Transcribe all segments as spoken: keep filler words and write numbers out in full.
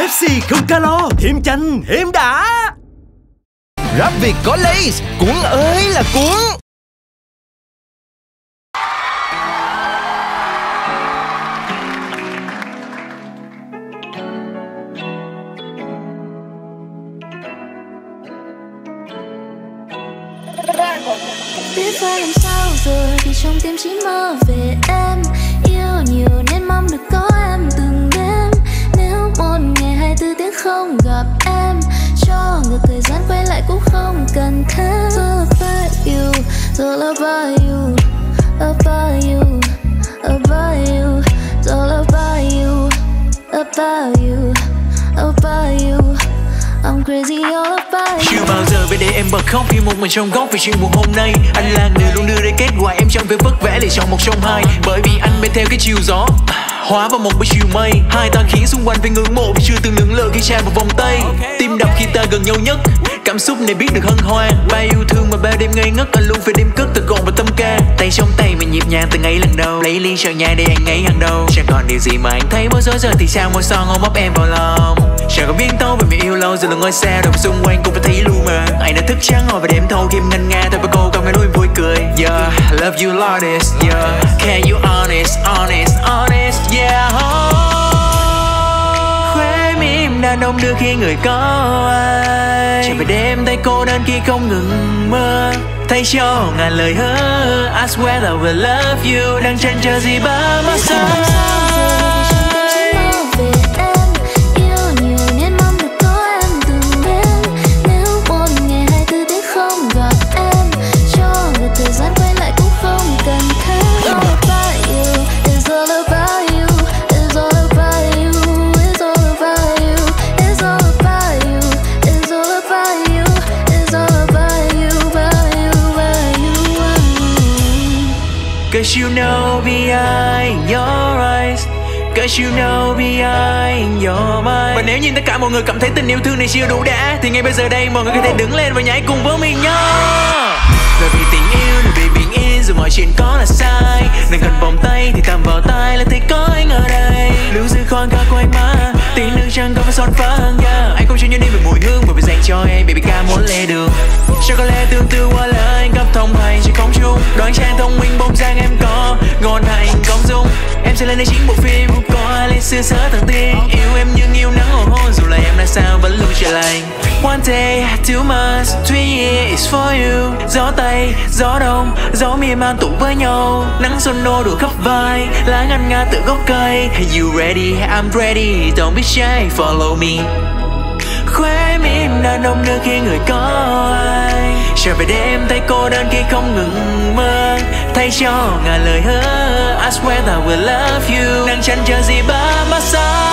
Pepsi không calo, thêm chanh, thêm đã. Rap Việt có Lay's, cuốn ơi là cuốn. Biết phải làm sao rồi vì trong tim chỉ mơ về em. Yêu nhiều nên mong được có em từng đêm. Nếu một ngày hai mươi tư tiếng không gặp em, cho ngược thời gian quay lại cũng không cần thế. It's all about you, it's all about you, about you, about you. It's all about you, about you, about you. I'm crazy all about you. Chưa bao giờ phải để em bật khóc khi một mình trong góc vì chuyện buồn hôm nay. Anh là người luôn đưa ra kết quả em chẳng phải vất vả để chọn một trong hai. Bởi vì anh bay theo cái chiều gió hóa vào một buổi chiều mây. Hai ta khiến xung quanh phải ngưỡng mộ vì chưa từng lưỡng lự khi trao một vòng tay. Tim đập khi ta gần nhau nhất, cảm xúc này biết được hân hoan. Bao yêu thương mà bao đêm ngây ngất, anh luôn phải đêm cất từ cồn và tâm ca. Tay trong tay mình nhịp nhàng từng ngày lần đầu, lấy ly sợ nhai để anh ấy hàng đầu. Chẳng còn điều gì mà anh thấy bối rối giờ thì sao môi son ôm ấp em vào lòng. Chẳng còn biến tấu về mình yêu lâu giờ là ngôi sao đâu xung quanh cũng phải thấy lu mờ. Anh đã thức trắng ngồi và đêm thâu kim ngân nga thôi và cô không nghe nuôi vui cười. Yeah, I love you Lourdes. Yeah, can you honest, honest, honest. Yeah. Khóe mỉm đàn ông đưa khi người có ai. Chẳng phải đêm tay cô đơn khi không ngừng mơ. Thay cho ngàn lời hứa, I swear I will love you. Đang chần chờ gì ba mắt xa. Cause you know behind your eyes, cause you know behind your mind. Và nếu như tất cả mọi người cảm thấy tình yêu thương này chưa đủ đã, thì ngay bây giờ đây mọi người có thể đứng lên và nhảy cùng với mình nhá. Rồi vì tình yêu, rồi vì bình yên, rồi mọi chuyện có là sai. Đừng cần vòng tay thì tạm vào tay là thấy có anh ở đây. Lưu giữ khoan ca của anh mà, tiếng nước chẳng có phải son phẳng. Yeah, anh không chỉ nhớ đến về mùi hương mà vì dành cho em, baby ca muốn lê đường. Chắc có lẽ tương tư qua lời anh cấp thông hành trên không trung. Đoán trang thông minh bông giang em có ngon hành công dung. Em sẽ lên đây chính bộ phim có ai lên xưa sớ thằng tiên. Yêu em nhưng yêu nắng hồ hôn dù là em là sao vẫn luôn trở lành. One day, two months, three years for you. Gió Tây, gió Đông, gió miền man tụ với nhau. Nắng xuân nô đủ khắp vai, lá ngân nga từ gốc cây. Hey you ready, I'm ready, don't be shy, follow me. Khóe mỉm đàn ông đưa khi người có ai. Trở về đêm tay cô đơn khi không ngừng mơ. Thay cho ngàn lời hứa, I swear that I will love you. Đang chăn chờ gì ba mắt xa.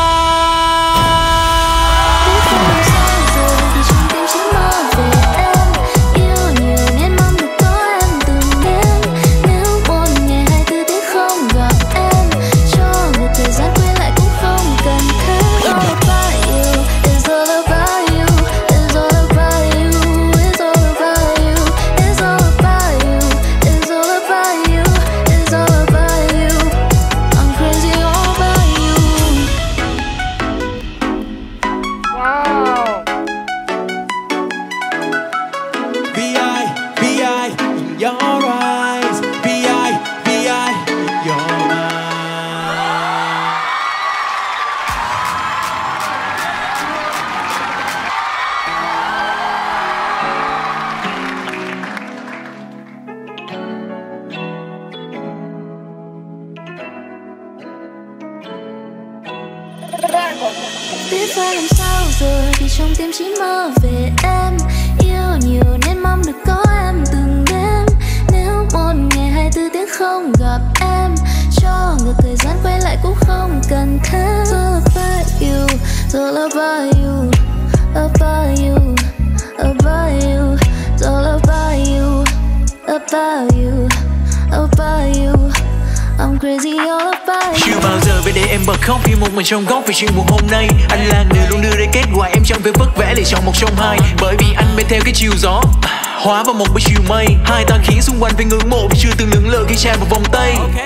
Biết phải làm sao rồi vì trong tim chỉ mơ về em. Yêu nhiều nên mong được có em từng đêm. Nếu một ngày hai mươi tư tiếng không gặp em, cho ngược thời gian quay lại cũng không cần thế. It's all about you, it's all about you, about you, about you. It's all about you, about you, about you. I'm crazy all about you. Chưa bao giờ phải để em bật khóc khi một mình trong góc vì chuyện buồn hôm nay. Anh là người luôn đưa ra kết quả em chẳng phải vất vả để chọn một trong hai. Bởi vì anh bay theo cái chiều gió hóa vào một buổi chiều mây. Hai ta khiến xung quanh phải ngưỡng mộ vì chưa từng lưỡng lự khi trao một vòng tay. Tim đập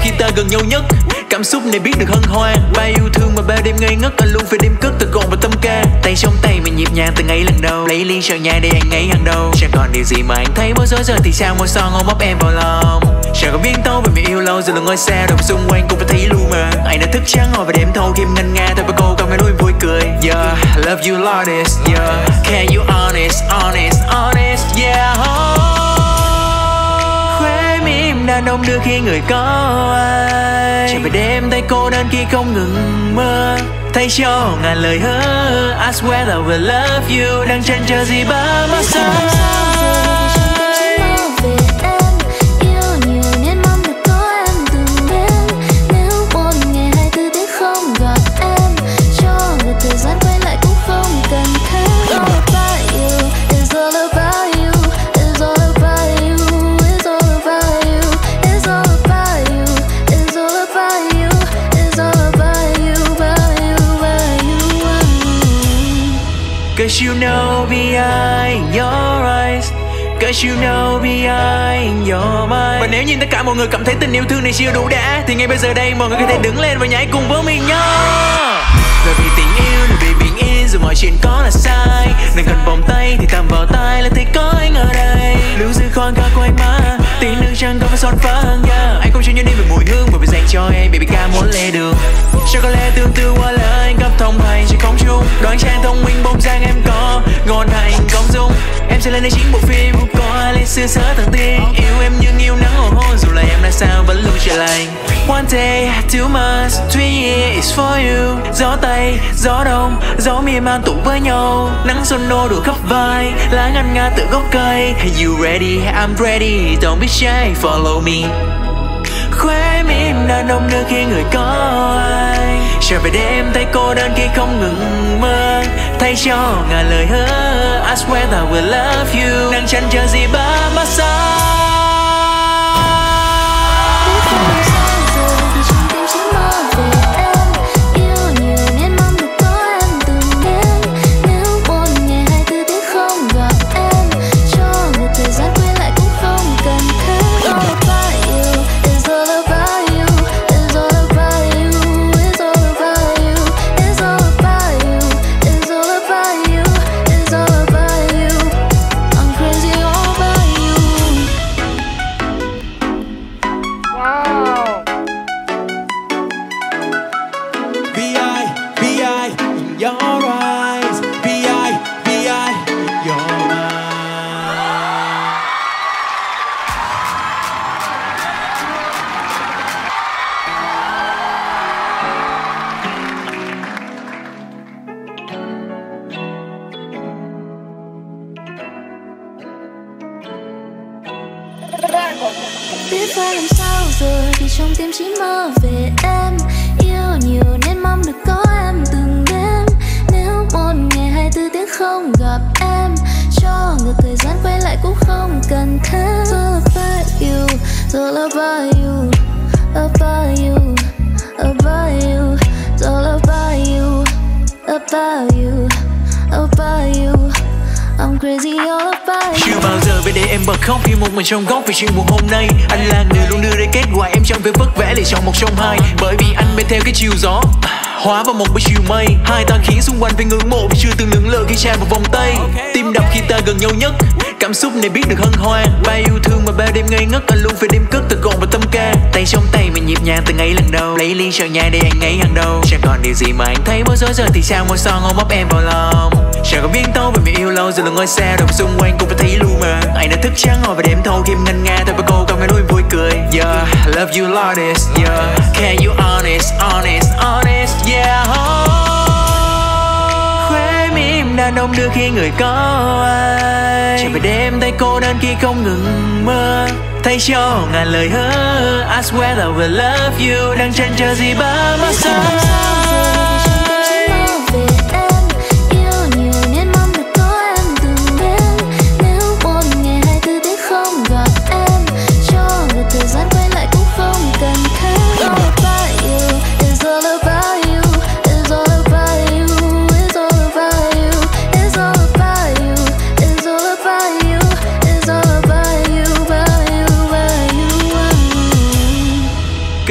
khi ta gần nhau nhất. Cảm xúc này biết được hân hoan, bao yêu thương mà bao đêm ngây ngất, anh luôn phải đêm cất từ cồn và tâm ca. Tay trong tay mình nhịp nhàng từng ngày lần đầu, lấy ly sợ nhai để anh ấy hàng đầu. Chẳng còn điều gì mà anh thấy bối rối giờ thì sao môi son ôm ấp em vào lòng. Chẳng còn biến tấu về mình yêu lâu giờ là ngôi sao đâu xung quanh cũng phải thấy lu mờ. Anh đã thức trắng ngồi và đêm thâu kim ngân nga thôi với cô câu nghe nuôi vui cười. Yeah, I love you Lourdes. Yeah, can you honest, honest, honest. Yeah. Khóe mỉm đàn ông đưa khi người có ai. Chẳng phải đêm tay cô đơn khi không ngừng mơ. Thay cho ngàn lời hứa, I swear I will love you. Đang chân chờ gì ba mắt xa. Cause you know behind your eyes, cause you know behind your mind. Và nếu như tất cả mọi người cảm thấy tình yêu thương này chưa đủ đã, thì ngay bây giờ đây mọi người có thể đứng lên và nhảy cùng với mình nhá. Rồi vì tình yêu, rồi vì bình yên, rồi mọi chuyện có là sai. Đừng cần vòng tay thì tạm vào tay là thấy có anh ở đây. Lưu giữ khoan ca của anh mà, tiếng nước chẳng có phải son phẳng. Yeah, anh không chỉ nhớ đi về mùi hương mà vì dành cho em, baby ca muốn lê đường. Cho có lẽ tương tư qua lời anh cấp thông hành trên không trung. Đoán trang thông minh bông giang em có ngon hành công dung. Em sẽ lên đây chính bộ phim có ai lên xưa sớ thằng tiên. Yêu em nhưng yêu nắng hồ hôn dù là em là sao vẫn luôn trở lành. One day, two months, three years for you. Gió Tây, gió Đông, gió miền man tụ với nhau. Nắng xuân nô đủ khắp vai, lá ngân nga từ gốc cây. Hey you ready, I'm ready, don't be shy, follow me. Khóe mỉm đàn ông đưa khi người có ai. Trở về đêm tay cô đơn khi không ngừng mơ. Thay cho ngàn lời hứa, I swear that I will love you. Đang chăn chờ gì ba mắt xa. Biết phải làm sao giờ thì trong tim chỉ mơ về em. Yêu nhiều nên mong được có em từng đêm. Nếu một ngày hai mươi tư tiếng không gặp em, cho ngược thời gian quay lại cũng không cần thế. It's all about you, it's all about you, about you, about you. It's all about you, about you, about you. I'm crazy all about you. Chưa bao giờ phải để em bật khóc khi một mình trong góc vì chuyện buồn hôm nay. Anh là người luôn đưa ra kết quả em chẳng phải vất vả để chọn một trong hai. Bởi vì anh bên theo cái chiều gió hóa vào một buổi chiều mây. Hai ta khiến xung quanh phải ngưỡng mộ vì chưa từng lưỡng lự khi tràn vào vòng tay. Tim đập khi ta gần nhau nhất, cảm xúc này biết được hân hoan. Bao yêu thương mà bao đêm ngây ngất, anh luôn phải đêm cất từ cồn và tâm ca. Tay trong tay mình nhịp nhàng từng ngày lần đầu, lấy ly sợ nhai để anh ấy hàng đầu. Chẳng còn điều gì mà anh thấy bối rối giờ thì sao môi son ôm ấp em vào lòng. Chẳng còn biến tấu về mình yêu lâu giờ là ngôi sao đâu xung quanh cũng phải thấy lu mờ. Anh đã thức trắng ngồi và đêm thâu kim ngân nga thôi với cô câu nghe nuôi vui cười. Yeah, I love you Lourdes. Yeah, can you honest, honest, honest. Yeah. Khóe mỉm đàn ông đưa khi người có ai. Chẳng phải đêm tay cô đơn khi không ngừng mơ. Thay cho ngàn lời hứa, I swear I will love you. Đang chân chờ gì ba mắt xa.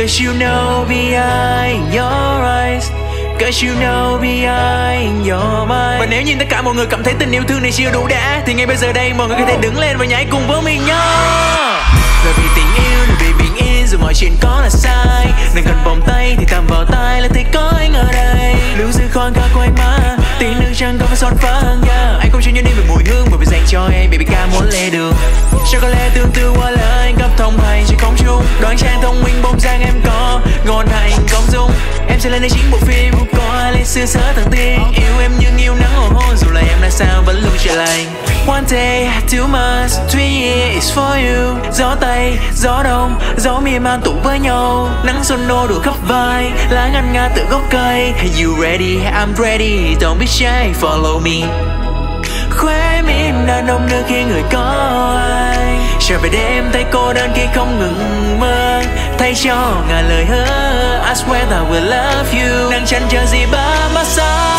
Cause you know behind your eyes, cause you know behind your mind. Và nếu như tất cả mọi người cảm thấy tình yêu thương này chưa đủ đã, thì ngay bây giờ đây mọi người có thể đứng lên và nhảy cùng với mình nhé. Là vì tình yêu, là vì bình yên, dù mọi chuyện có là sai. Đừng cần vòng tay thì tạm vào tay là thấy có anh ở đây. Lưu giữ khoan ca của anh mà tiếng nước chẳng có phải son phẳng, yeah. Anh không chỉ nhớ đến về mùi hương mà vì dành cho em, baby ca muốn lê đường. Cho có lẽ tương tư qua lời anh cấp thông hành trên không trung. Đoán trang thông minh bông giang em có ngon hành công dung. Em sẽ lên đây chính bộ phim có ai lên xưa sớ thằng tiên. Yêu em nhưng yêu nắng hồ hôn, dù là em là sao vẫn luôn trở lành. One day, two months, three years for you. Gió Tây, gió Đông, gió miền man tụ với nhau. Nắng xuân nô đủ khắp vai, lá ngăn nga từ gốc cây. Hey you ready, I'm ready, don't be shy, follow me. Khóe mỉm đàn ông nơi khi người có ai. Trở về đêm tay cô đơn khi không ngừng mơ. Thay cho ngàn lời hứa, I swear that I will love you. Đang chăn chờ gì ba mắt xa.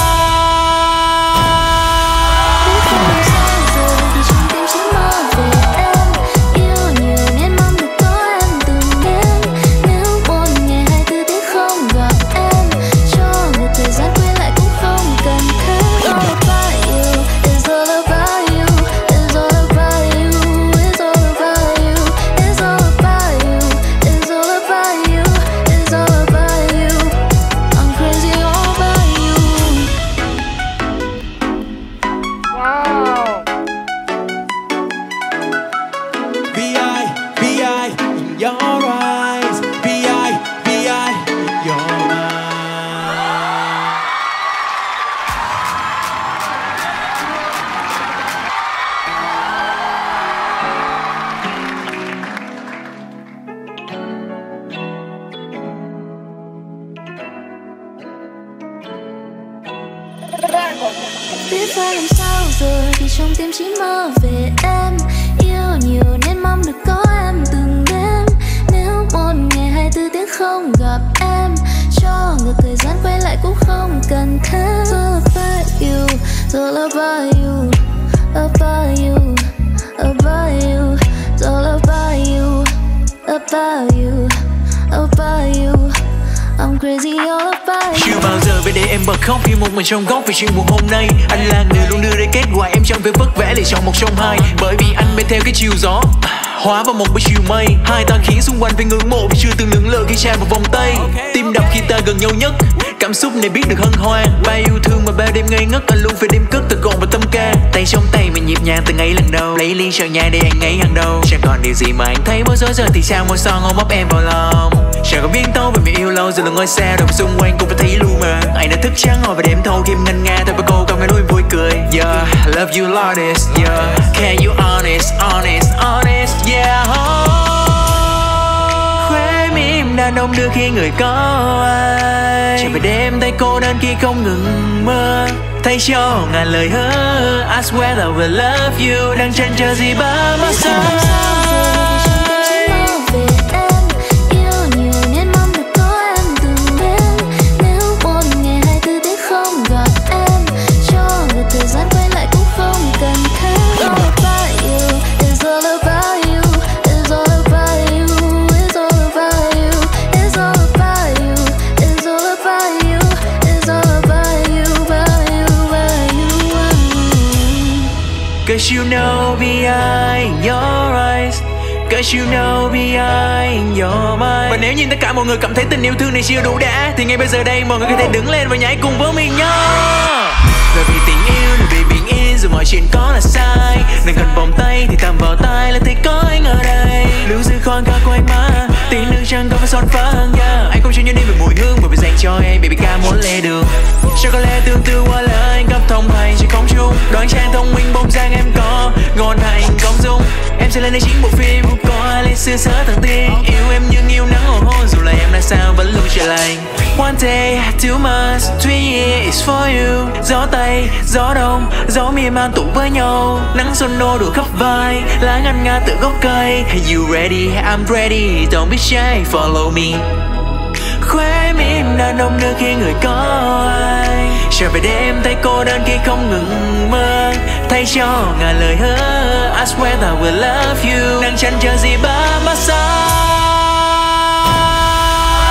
Biết phải làm sao rồi vì trong tim chỉ mơ về em. Yêu nhiều nên mong được có em từng đêm. Nếu một ngày hai mươi tư tiếng không gặp em, cho ngược thời gian quay lại cũng không cần thế. It's all about you, it's all about you, about you, about you. It's all about you, about you, about you. I'm crazy all about you. Chưa bao giờ phải để em bật khóc khi một mình trong góc vì chuyện buồn hôm nay. Anh là người luôn đưa ra kết quả, em chẳng phải vất vả để chọn một trong hai. Bởi vì anh bên theo cái chiều gió hóa vào một buổi chiều mây. Hai ta khiến xung quanh phải ngưỡng mộ vì chưa từng lưỡng lự khi tràn vào vòng tay. Tim đập khi ta gần nhau nhất, cảm xúc này biết được hân hoan. Bao yêu thương mà bao đêm ngây ngất, anh luôn phải đêm cất từ gọn và tâm ca. Tay trong tay mình nhịp nhàng từng ngày lần đầu, lấy ly sợ nhai để anh ấy hàng đầu. Chẳng còn điều gì mà anh thấy bối rối giờ thì sao môi son ôm ấp em vào lòng. Chẳng còn biến tấu về mình yêu lâu giờ là ngôi sao đâu xung quanh cũng phải thấy lu mờ. Anh đã thức trắng ngồi và đêm thâu kim ngân nga thôi với cô câu nghe nuôi vui cười. Yeah, I love you Lourdes. Yeah, can you honest, honest, honest. Yeah. Khóe mỉm đàn ông đưa khi người có ai. Trở về đêm tay cô đơn khi không ngừng mơ. Thay cho ngàn lời hứa, I swear that I will love you. Đang chăn chờ gì ba mắt xa. Cause you know behind your eyes, cause you know behind your mind. Và nếu như tất cả mọi người cảm thấy tình yêu thương này chưa đủ đã, thì ngay bây giờ đây mọi người có thể đứng lên và nhảy cùng với mình nhé. Là vì tình yêu, là vì bình yên, dù mọi chuyện có là sai. Đừng cần vòng tay thì tạm vào tay là thấy có anh ở đây. Lưu giữ khoan ca của anh mà tiếng nước chẳng có phải son phẳng, yeah. Anh không chỉ nhớ đến về mùi hương mà vì dành cho em, baby ca muốn lê đường. Cho có lẽ tương tư qua lời anh cấp thông hành trên không trung. Đoán trang thông minh bông giang em có ngon hành công dung. Em sẽ lên đây chính bộ phim có ai lên xưa sớ thằng tiên. Yêu em nhưng yêu nắng hồ hôn, dù là em là sao vẫn luôn trở lành. One day, two months, three years for you. Gió Tây, gió Đông, gió miền man tụ với nhau. Nắng xuân nô đủ khắp vai, lá ngăn nga từ gốc cây. Hey you ready, I'm ready, don't be shy, follow me. Khóe mỉm đàn ông nơi khi người có ai. Trở về đêm tay cô đơn khi không ngừng mơ. Thay cho ngàn lời hứa, I swear that I will love you. Đang chăn chờ gì ba mắt xa.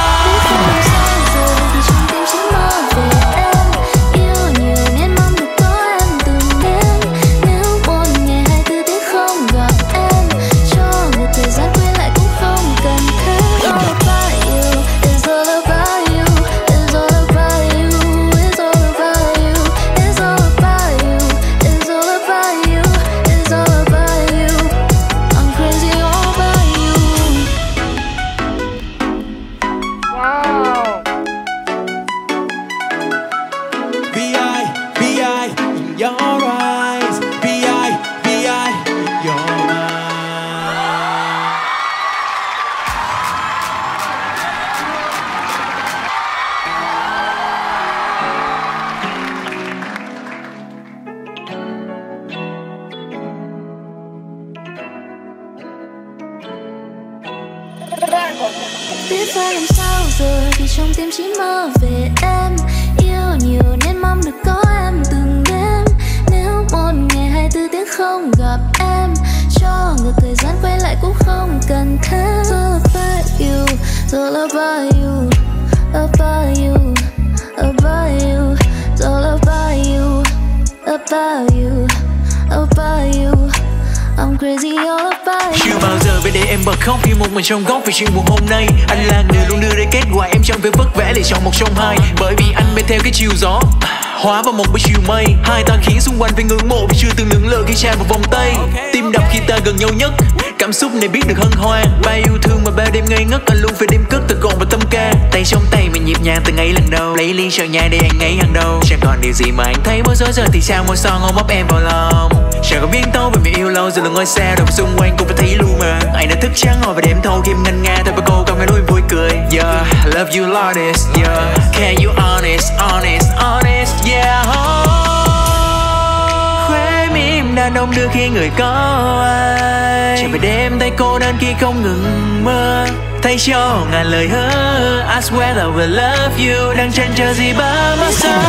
Biết phải làm sao giờ thì trong tim chỉ mơ về em. Yêu nhiều nên mong được có em từng đêm. Nếu một ngày hai mươi tư tiếng không gặp em, cho ngược thời gian quay lại cũng không cần thế. It's all about you, it's all about you, about you, about you. It's all about you, about you, about you. I'm crazy all about you. Chưa bao giờ phải để em bật khóc khi một mình trong góc vì chuyện buồn hôm nay. Anh là người luôn đưa ra kết quả, em chẳng phải vất vả để chọn một trong hai. Bởi vì anh bên theo cái chiều gió hóa vào một buổi chiều mây. Hai ta khiến xung quanh phải ngưỡng mộ vì chưa từng lưỡng lự khi tràn vào vòng tay. Tim đập khi ta gần nhau nhất, cảm xúc này biết được hân hoan. Bao yêu thương mà bao đêm ngây ngất, anh luôn phải đêm cất từ cồn và tâm ca. Tay trong tay mình nhịp nhàng từng ngày lần đầu, lấy ly sợ nhai để anh ấy hàng đầu. Chẳng còn điều gì mà anh thấy bối rối giờ thì sao môi son ôm ấp em vào lòng. Chẳng còn biến tấu về mình yêu lâu giờ là ngôi sao đâu xung quanh cũng phải thấy lu mờ. Anh đã thức trắng ngồi và đêm thâu kim ngân nga thôi với cô câu nghe nuôi vui cười. Yeah, I love you Lourdes. Yeah, can you honest, honest, honest. Yeah. Khóe mỉm đàn ông đưa khi người có ai. Chẳng phải đêm tay cô đơn khi không ngừng mơ. Thay cho ngàn lời hứa, I swear I will love you. Đang chân chờ gì ba mắt xa.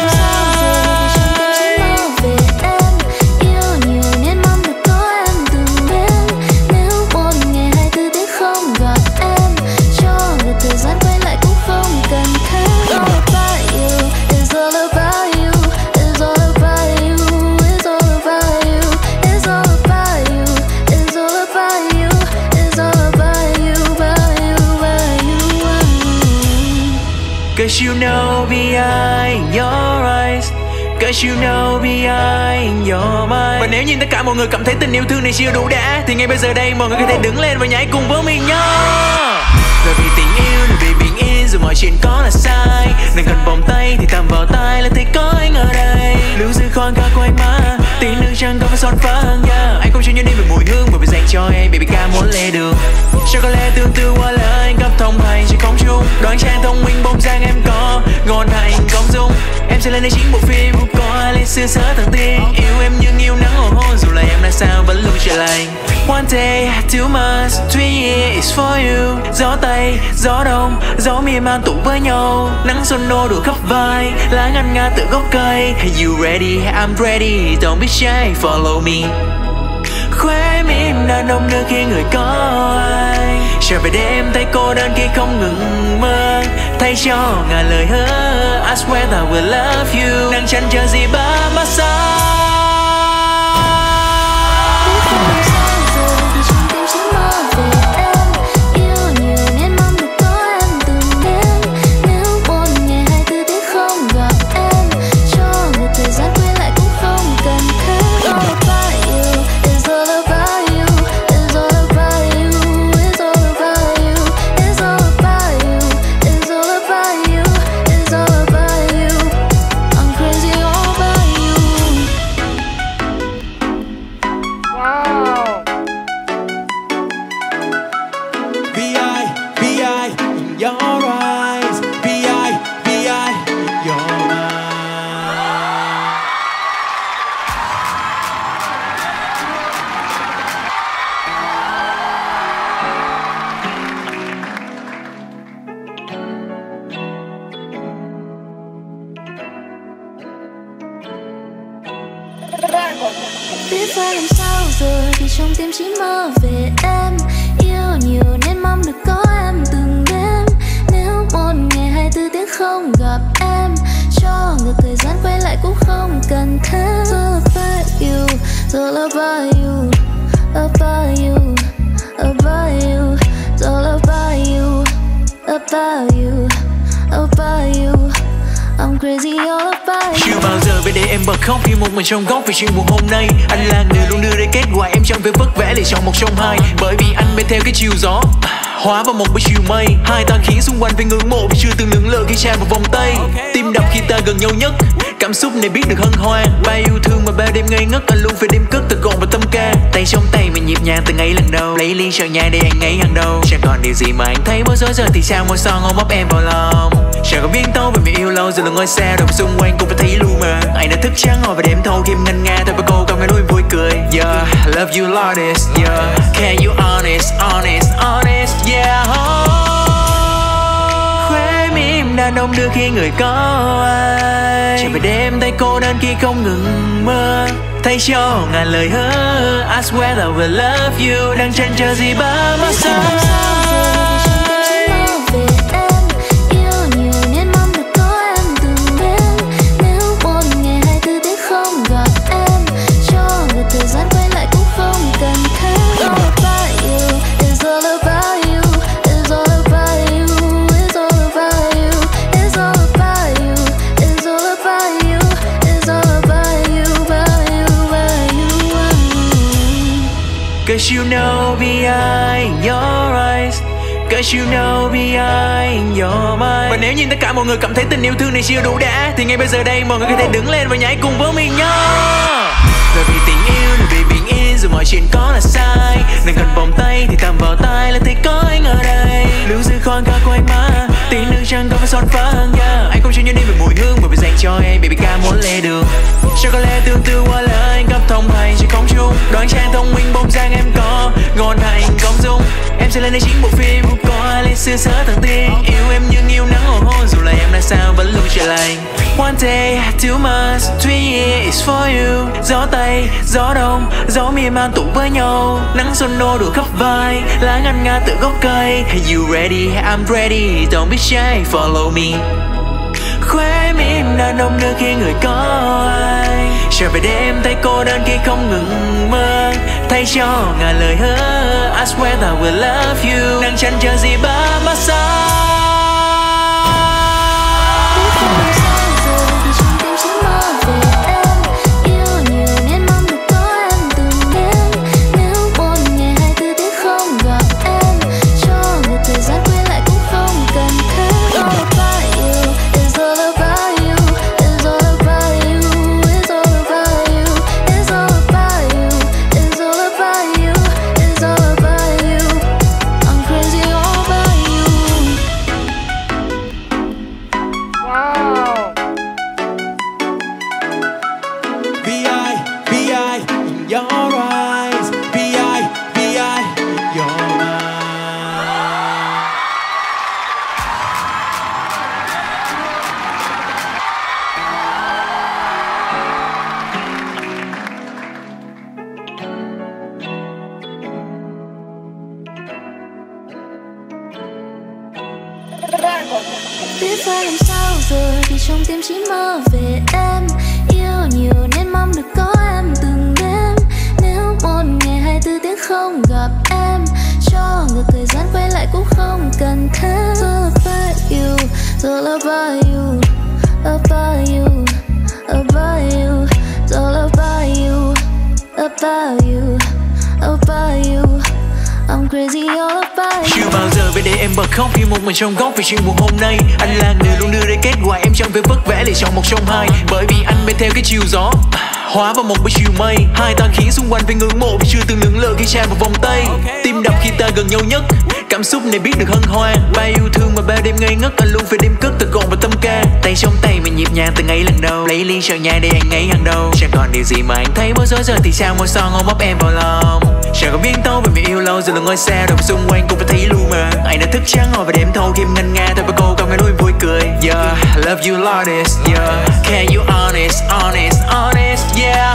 Cause you know behind your eyes, cause you know behind your mind. Và nếu như tất cả mọi người cảm thấy tình yêu thương này chưa đủ đã, thì ngay bây giờ đây mọi người có thể đứng lên và nhảy cùng với mình nhá. Rồi vì tình yêu, rồi vì bình yên, rồi mọi chuyện có là sai. Đừng cần vòng tay thì tầm vào tay là thấy có anh ở đây. Lưu giữ khoan ca của anh mà, tiếng nước trăng có phải son phá hơn yeah. Anh không chỉ nhớ đi về mùi hương mà vì dành cho em, baby ca muốn lê đường. Cho có lẽ tương tư qua lời anh cấp thông hành trên không trung. Đoán trang thông minh bông giang em có ngon hành công dung. Em sẽ lên đây chính bộ phim có ai lên xưa sớ thằng tiên. Yêu em nhưng yêu nắng hồ hôn dù là em là sao vẫn luôn trở lành. One day, two months, three years for you. Gió Tây, gió Đông, gió miền man tụ với nhau. Nắng xuân nô đủ khắp vai, lá ngân nga từ gốc cây. Hey you ready, I'm ready, don't be shy, follow me. Khóe mỉm đàn ông đưa khi người có ai. Trở về đêm tay cô đơn khi không ngừng mơ. Thay cho ngàn lời hứa, I swear that I will love you. Đang chăn chờ gì ba mắt xa. Biết phải làm sao giờ thì trong tim chỉ mơ về em. Yêu nhiều nên mong được có em từng đêm. Nếu một ngày hai mươi tư tiếng không gặp em, cho ngược thời gian quay lại cũng không cần thế. It's all about you, it's all about you, about you, about you. It's all about you, about you, about you. I'm crazy all about you. Chưa bao giờ phải để em bật khóc khi một mình trong góc vì chuyện buồn hôm nay. Anh là người luôn đưa ra kết quả, em chẳng phải vất vả để chọn một trong hai. Bởi vì anh bên theo cái chiều gió hóa vào một buổi chiều mây. Hai ta khiến xung quanh phải ngưỡng mộ vì chưa từng lưỡng lự khi tràn vào vòng tay. Tim đập khi ta gần nhau nhất, cảm xúc này biết được hân hoan. Bao yêu thương mà bao đêm ngây ngất, anh luôn phải đêm cất từ cồn và tâm ca. Tay trong tay mình nhịp nhàng từng ngày lần đầu, lấy ly sợ nhai để anh ấy hàng đầu. Chẳng còn điều gì mà anh thấy bối rối giờ thì sao môi son ôm ấp em vào lòng. Chẳng còn biến tấu về mình yêu lâu giờ là ngôi sao đâu xung quanh cũng phải thấy lu mờ. Anh đã thức trắng ngồi và đêm thâu kim ngân nga thôi với cô câu nghe nuôi vui cười. Yeah, I love you Lourdes. Yeah, can you honest, honest, honest. Yeah. đàn ông đưa khi người có ai. Chẳng phải đêm tay cô đơn khi không ngừng mơ, thay cho ngàn lời hứa. I swear I will love you. Đang chân chờ gì ba mắt xa. Cause you know behind your eyes, cause you know behind your mind. Và nếu như tất cả mọi người cảm thấy tình yêu thương này chưa đủ đã, thì ngay bây giờ đây mọi người có thể đứng lên và nhảy cùng với mình nhá. Rồi vì tình yêu, rồi vì bình yên, rồi mọi chuyện có là sai. Đừng cần vòng tay thì tầm vào tay là thấy có anh ở đây. Lưu giữ khoan ca của anh mà tiếng nước chẳng có phải son phẳng, yeah. Anh không chỉ nhớ đến về mùi hương mà vì dành cho em, baby ca muốn lê đường. Cho có lẽ tương tư qua lời anh cấp thông hành trên không trung. Đoán trang thông minh bông giang em có ngon hành công dung. Em sẽ lên đây chính bộ phim có ai lên xưa sớ thằng tiên. Yêu em nhưng yêu nắng hồ hôn, dù là em là sao vẫn luôn trở lành. One day, two months, three years for you. Gió Tây, gió Đông, gió miền man tụ với nhau. Nắng xuân nô đủ khắp vai, lá ngăn nga từ gốc cây. Hey you ready, I'm ready, don't be shy, follow me. Khóe mỉm đàn ông đưa khi người có ai. Trở về đêm tay cô đơn khi không ngừng mơ, thay cho ngàn lời hứa. I swear that I will love you. Đang chăn chờ gì ba mắt xa. Biết phải làm sao giờ thì trong tim chỉ mơ về em. Yêu nhiều nên mong được có em từng đêm. Nếu một ngày hai mươi tư tiếng không gặp em, cho ngược thời gian quay lại cũng không cần thế. It's all about you, it's all about you, about you, about you. It's all about you, about you, about you. I'm crazy all about you. Chưa bao giờ phải để em bật khóc khi một mình trong góc vì chuyện buồn hôm nay. Anh là người luôn đưa ra kết quả, em chẳng phải vất vả để chọn một trong hai. Bởi vì anh bên theo cái chiều gió hóa vào một buổi chiều mây. Hai ta khiến xung quanh phải ngưỡng mộ vì chưa từng lưỡng lự khi tràn vào vòng tay. Tim đập khi ta gần nhau nhất, cảm xúc này biết được hân hoan. Bao yêu thương mà bao đêm ngây ngất, anh luôn phải đêm cất từ gọn và tâm ca. Tay trong tay mình nhịp nhàng từng ngày lần đầu, lấy ly sợ nhai để anh ấy hàng đầu. Chẳng còn điều gì mà anh thấy bối rối giờ thì sao môi son ôm ấp em vào lòng. Chẳng còn biến tấu về mình yêu lâu giờ là ngôi sao đâu xung quanh cũng phải thấy lu mờ. Anh đã thức trắng ngồi và đêm thâu kim ngân nga thôi với cô không nghe đôi vui cười. Yeah, I love you Lourdes. Yeah, can you honest, honest, honest. Yeah.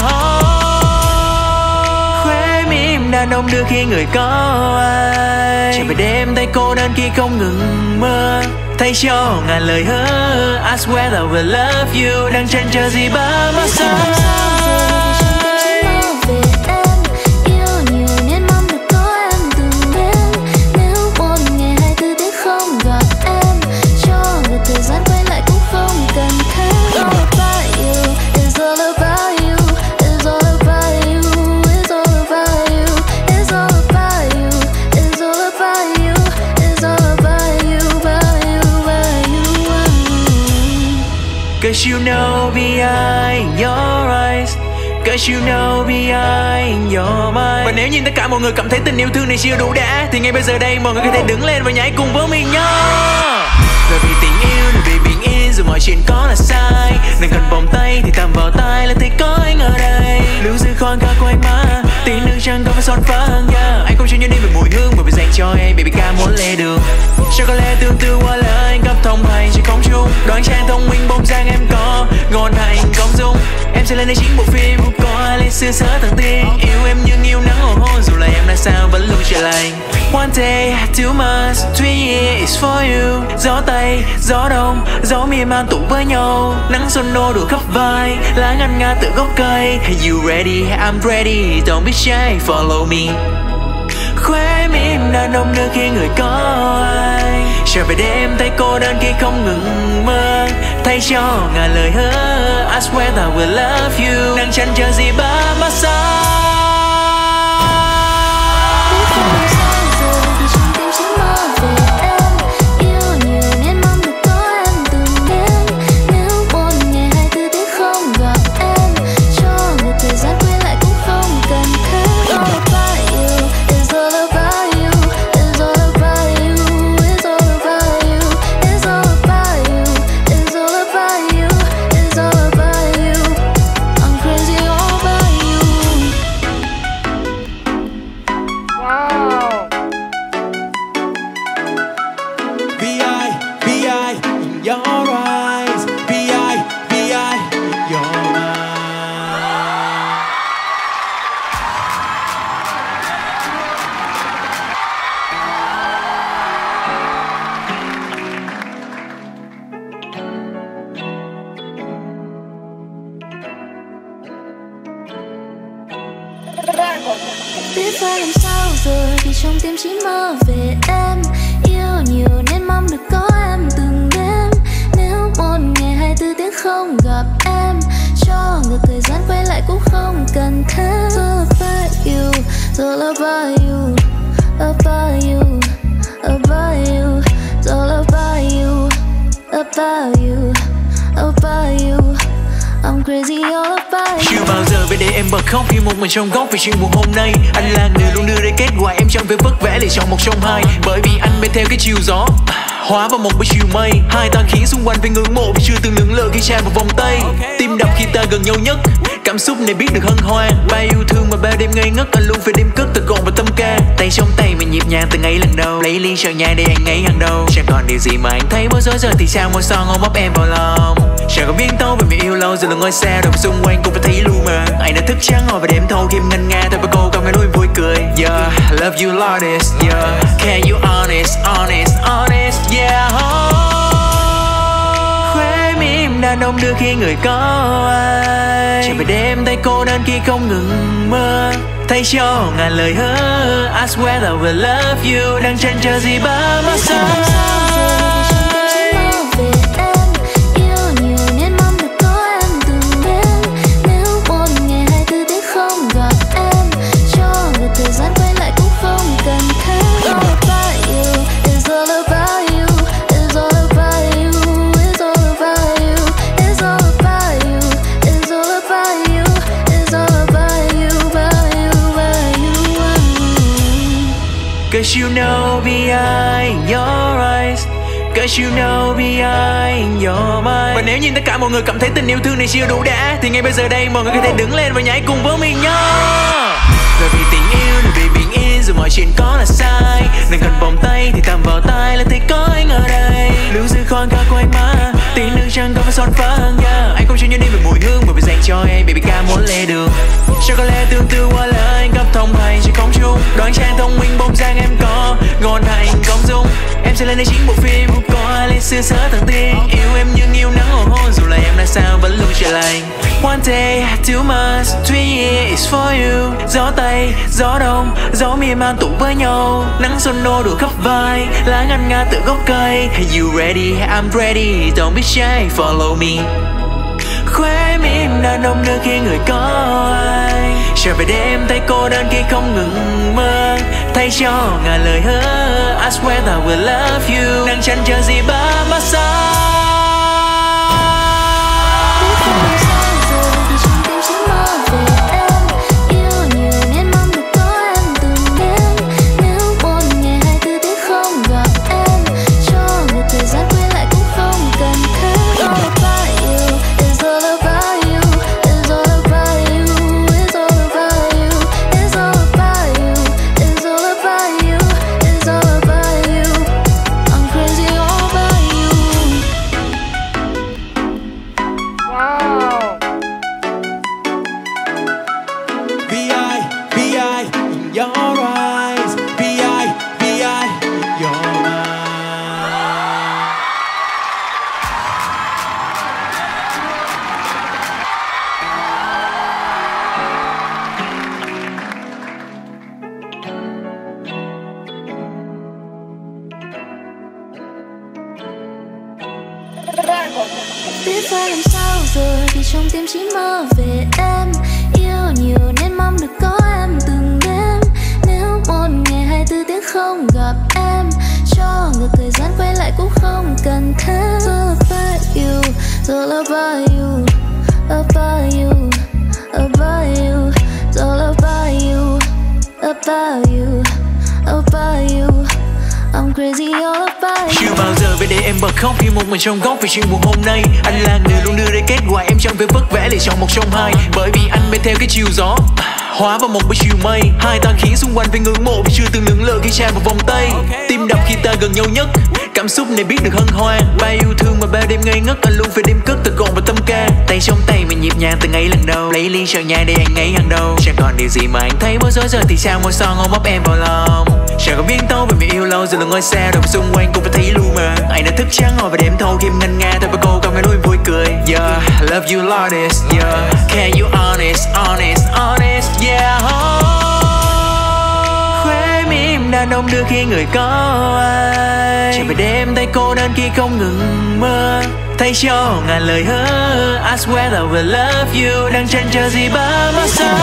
Khóe mỉm đàn ông đưa khi người có ai. Chẳng phải đêm tay cô đơn khi không ngừng mơ, thay cho ngàn lời hứa. I swear I will love you. Đang chân chờ gì ba mắt xa. Cause you know behind your eyes, cause you know behind your mind. Và nếu như tất cả mọi người cảm thấy tình yêu thương này chưa đủ đã, thì ngay bây giờ đây mọi người có thể đứng lên và nhảy cùng với mình nhá. Rồi vì tình yêu, rồi vì bình yên, rồi mọi chuyện có là sai. Đừng cần vòng tay thì tầm vào tay là thấy có anh ở đây. Lưu giữ khoan ca của anh mà tiếng nước chẳng có phải son phẳng, yeah. Anh không chỉ nhớ đến về mùi hương mà vì dành cho em, baby ca muốn lê đường. Sao có lẽ tương tư qua lời anh cấp thông hành trên không trung. Đoán trang thông minh bông dáng em có ngon hành công dung. Em sẽ lên đây chính bộ phim có ai lên xưa sớ thằng tiên. Yêu em nhưng yêu nắng hồ hôn dù là em là sao vẫn luôn chờ lành. One day, two months, three years for you. Gió Tây, gió Đông, gió miền man tụ với nhau. Nắng xuân nô đủ khắp vai, lá ngân nga từ gốc cây. Hey you ready, I'm ready, don't be shy, follow me. Khóe mỉm đàn ông nơi khi người có ai. Trở về đêm tay cô đơn khi không ngừng mơ. Thay cho ngàn lời hứa, I swear that I will love you. Đang chăn chờ gì ba mắt xa. Biết phải làm sao rồi vì trong tim chỉ mơ về em. Yêu nhiều nên mong được có em từng đêm. Nếu một ngày hai mươi tư tiếng không gặp em, cho ngược thời gian quay lại cũng không cần thế. It's all about you, it's all about you, about you, about you. It's all about you, about you, about you. I'm crazy all about you. Chưa bao giờ về để em bật khóc khi một mình trong góc vì chuyện buồn hôm nay. Anh là người luôn đưa ra kết quả, em chẳng phải vất vả để chọn một trong hai. Bởi vì anh bên theo cái chiều gió hóa vào một buổi chiều mây. Hai ta khiến xung quanh phải ngưỡng mộ vì chưa từng lưỡng lự khi tràn vào vòng tay. Tim đập khi ta gần nhau nhất, cảm xúc này biết được hân hoan. Bao yêu thương mà bao đêm ngây ngất, anh luôn phải đêm cất từ gọn và tâm ca. Tay trong tay mình nhịp nhàng từng ngày lần đầu, lấy ly sợ nhai để anh ấy hàng đầu. Chẳng còn điều gì mà anh thấy bối rối giờ thì sao môi son ôm ấp em vào lòng. Chẳng còn biến tấu về mình yêu lâu giờ là ngôi sao đâu xung quanh cũng phải thấy lu mờ. Anh đã thức trắng ngồi và đêm thâu kim ngân nga thôi với cô không nghe đôi vui cười. Yeah, I love you Lourdes. Yeah, can you honest, honest, honest. Yeah. Khóe mỉm đàn ông đưa khi người có ai. Trở về đêm tay cô đơn khi không ngừng mơ. Thay cho ngàn lời hứa, I swear that I will love you. Đang chăn chờ gì ba mắt xa. Cause you know behind your eyes, cause you know behind your mind. Và nếu như tất cả mọi người cảm thấy tình yêu thương này chưa đủ đã, thì ngay bây giờ đây mọi người có thể đứng lên và nhảy cùng với mình nhá. Rồi vì tình yêu, rồi vì bình yên, rồi mọi chuyện có là sai. Đừng cần vòng tay thì tạm vào tay là thấy có anh ở đây. Lưu giữ khoan ca của anh mà, tình nước chẳng có phải son phá hơn nha. Anh không chỉ nhớ đi về mùi hương mà vì dành cho em, baby ca muốn lê đường. Sao có lẽ tương tư qua lời anh cấp thông hành trên không trung. Đoán trang thông minh bông dáng em có ngon hành công dung. Em sẽ lên đây chính bộ phim có ai lên xưa sớ thằng tiên. Yêu em nhưng yêu nắng hồ hôn dù là em là sao vẫn luôn chờ lành. One day, two months, three years for you. Gió Tây, gió Đông, gió miền man tụ với nhau. Nắng xuân nô đủ khắp vai, lá ngân nga từ gốc cây. Hey you ready, I'm ready, don't be shy, follow me. Khóe mỉm đàn ông nơi khi người có ai. Trở về đêm tay cô đơn khi không ngừng mơ. Thay cho ngàn lời hứa, I swear that I will love you. Đang chăn chờ gì ba mắt xa. Biết phải làm sao rồi vì trong tim chỉ mơ về em. Yêu nhiều nên mong được có em từng đêm. Nếu một ngày hai mươi tư tiếng không gặp em, cho ngược thời gian quay lại cũng không cần thế. It's all about you, it's all about you, about you, about you. It's all about you, about you, about you. I'm crazy all about you. Chưa bao giờ về để em bật khóc khi một mình trong góc vì chuyện buồn hôm nay. Anh là người luôn đưa ra kết quả, em chẳng phải vất vả để chọn một trong hai. Bởi vì anh bên theo cái chiều gió hóa vào một buổi chiều mây. Hai ta khiến xung quanh phải ngưỡng mộ vì chưa từng lưỡng lự khi tràn vào vòng tay. Tim đập khi ta gần nhau nhất, cảm xúc này biết được hân hoan. Bao yêu thương mà bao đêm ngây ngất, anh luôn phải đêm cất từ cồn và tâm ca. Tay trong tay mình nhịp nhàng từng ngày lần đầu, lấy ly sợ nhai để anh ấy hàng đầu. Chẳng còn điều gì mà anh thấy bối rối giờ thì sao môi son ôm ấp em vào lòng. Chẳng còn biến tấu về mình yêu lâu giờ là ngôi sao đâu xung quanh cũng phải thấy lu mờ. Anh đã thức trắng ngồi và đêm thâu kim ngân nga thôi với cô không nghe đôi vui cười. Yeah, I love you Lourdes. Yeah, can you honest, honest, honest. Yeah. Khóe mỉm đàn ông đưa khi người có ai. Chẳng phải đêm tay cô đơn khi không ngừng mơ. Thay cho ngàn lời hứa, I swear I will love you. Đang chân chờ gì ba mắt xa.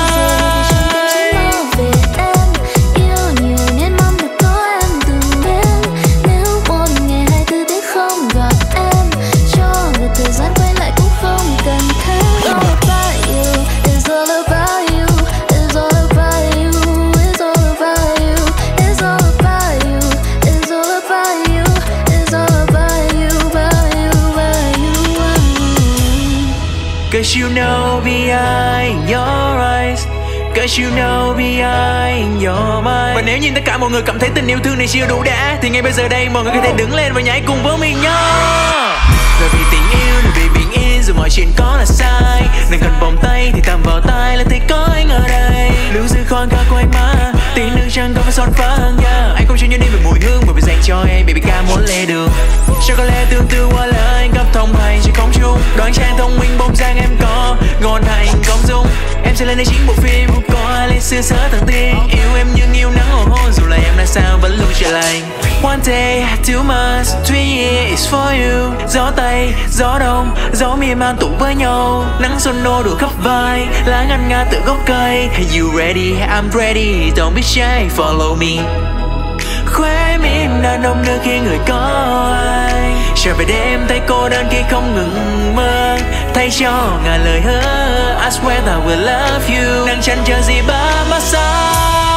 Cause you know behind your eyes, cause you know behind your mind. Và nếu như tất cả mọi người cảm thấy tình yêu thương này chưa đủ đã, thì ngay bây giờ đây mọi người có thể đứng lên và nhảy cùng với mình nhá. Rồi vì tình yêu, rồi vì bình yên, rồi mọi chuyện có là sai. Đừng cần vòng tay thì tầm vào tay là thấy có anh ở đây. Lưu giữ khoan ca của anh mà, tình nước chẳng có phải son phá hơn nha. Anh không chỉ nhớ đi về mùi hương mà vì dành cho em, baby ca muốn lê đường. Cho có lẽ tương tư qua lời anh cấp thông hành trên không trung. Đoán trang thông minh bông giang em có ngon hành công dung. Em sẽ lên đây chính bộ phim có ai lên xưa sớ thằng tiên. Yêu em nhưng yêu nắng hồ hôn dù là em là sao vẫn luôn trở lành. One day, two months, three years for you. Gió Tây, gió Đông, gió miền man tụ với nhau. Nắng xuân nô đủ khắp vai, lá ngăn nga từ gốc cây. Hey you ready, I'm ready, don't be shy, follow me. Khóe mỉm đàn ông đưa khi người có ai. Trở về đêm tay cô đơn khi không ngừng mơ. Thay cho ngàn lời hứa, I swear that I will love you. Đang chăn chờ gì ba mắt xa.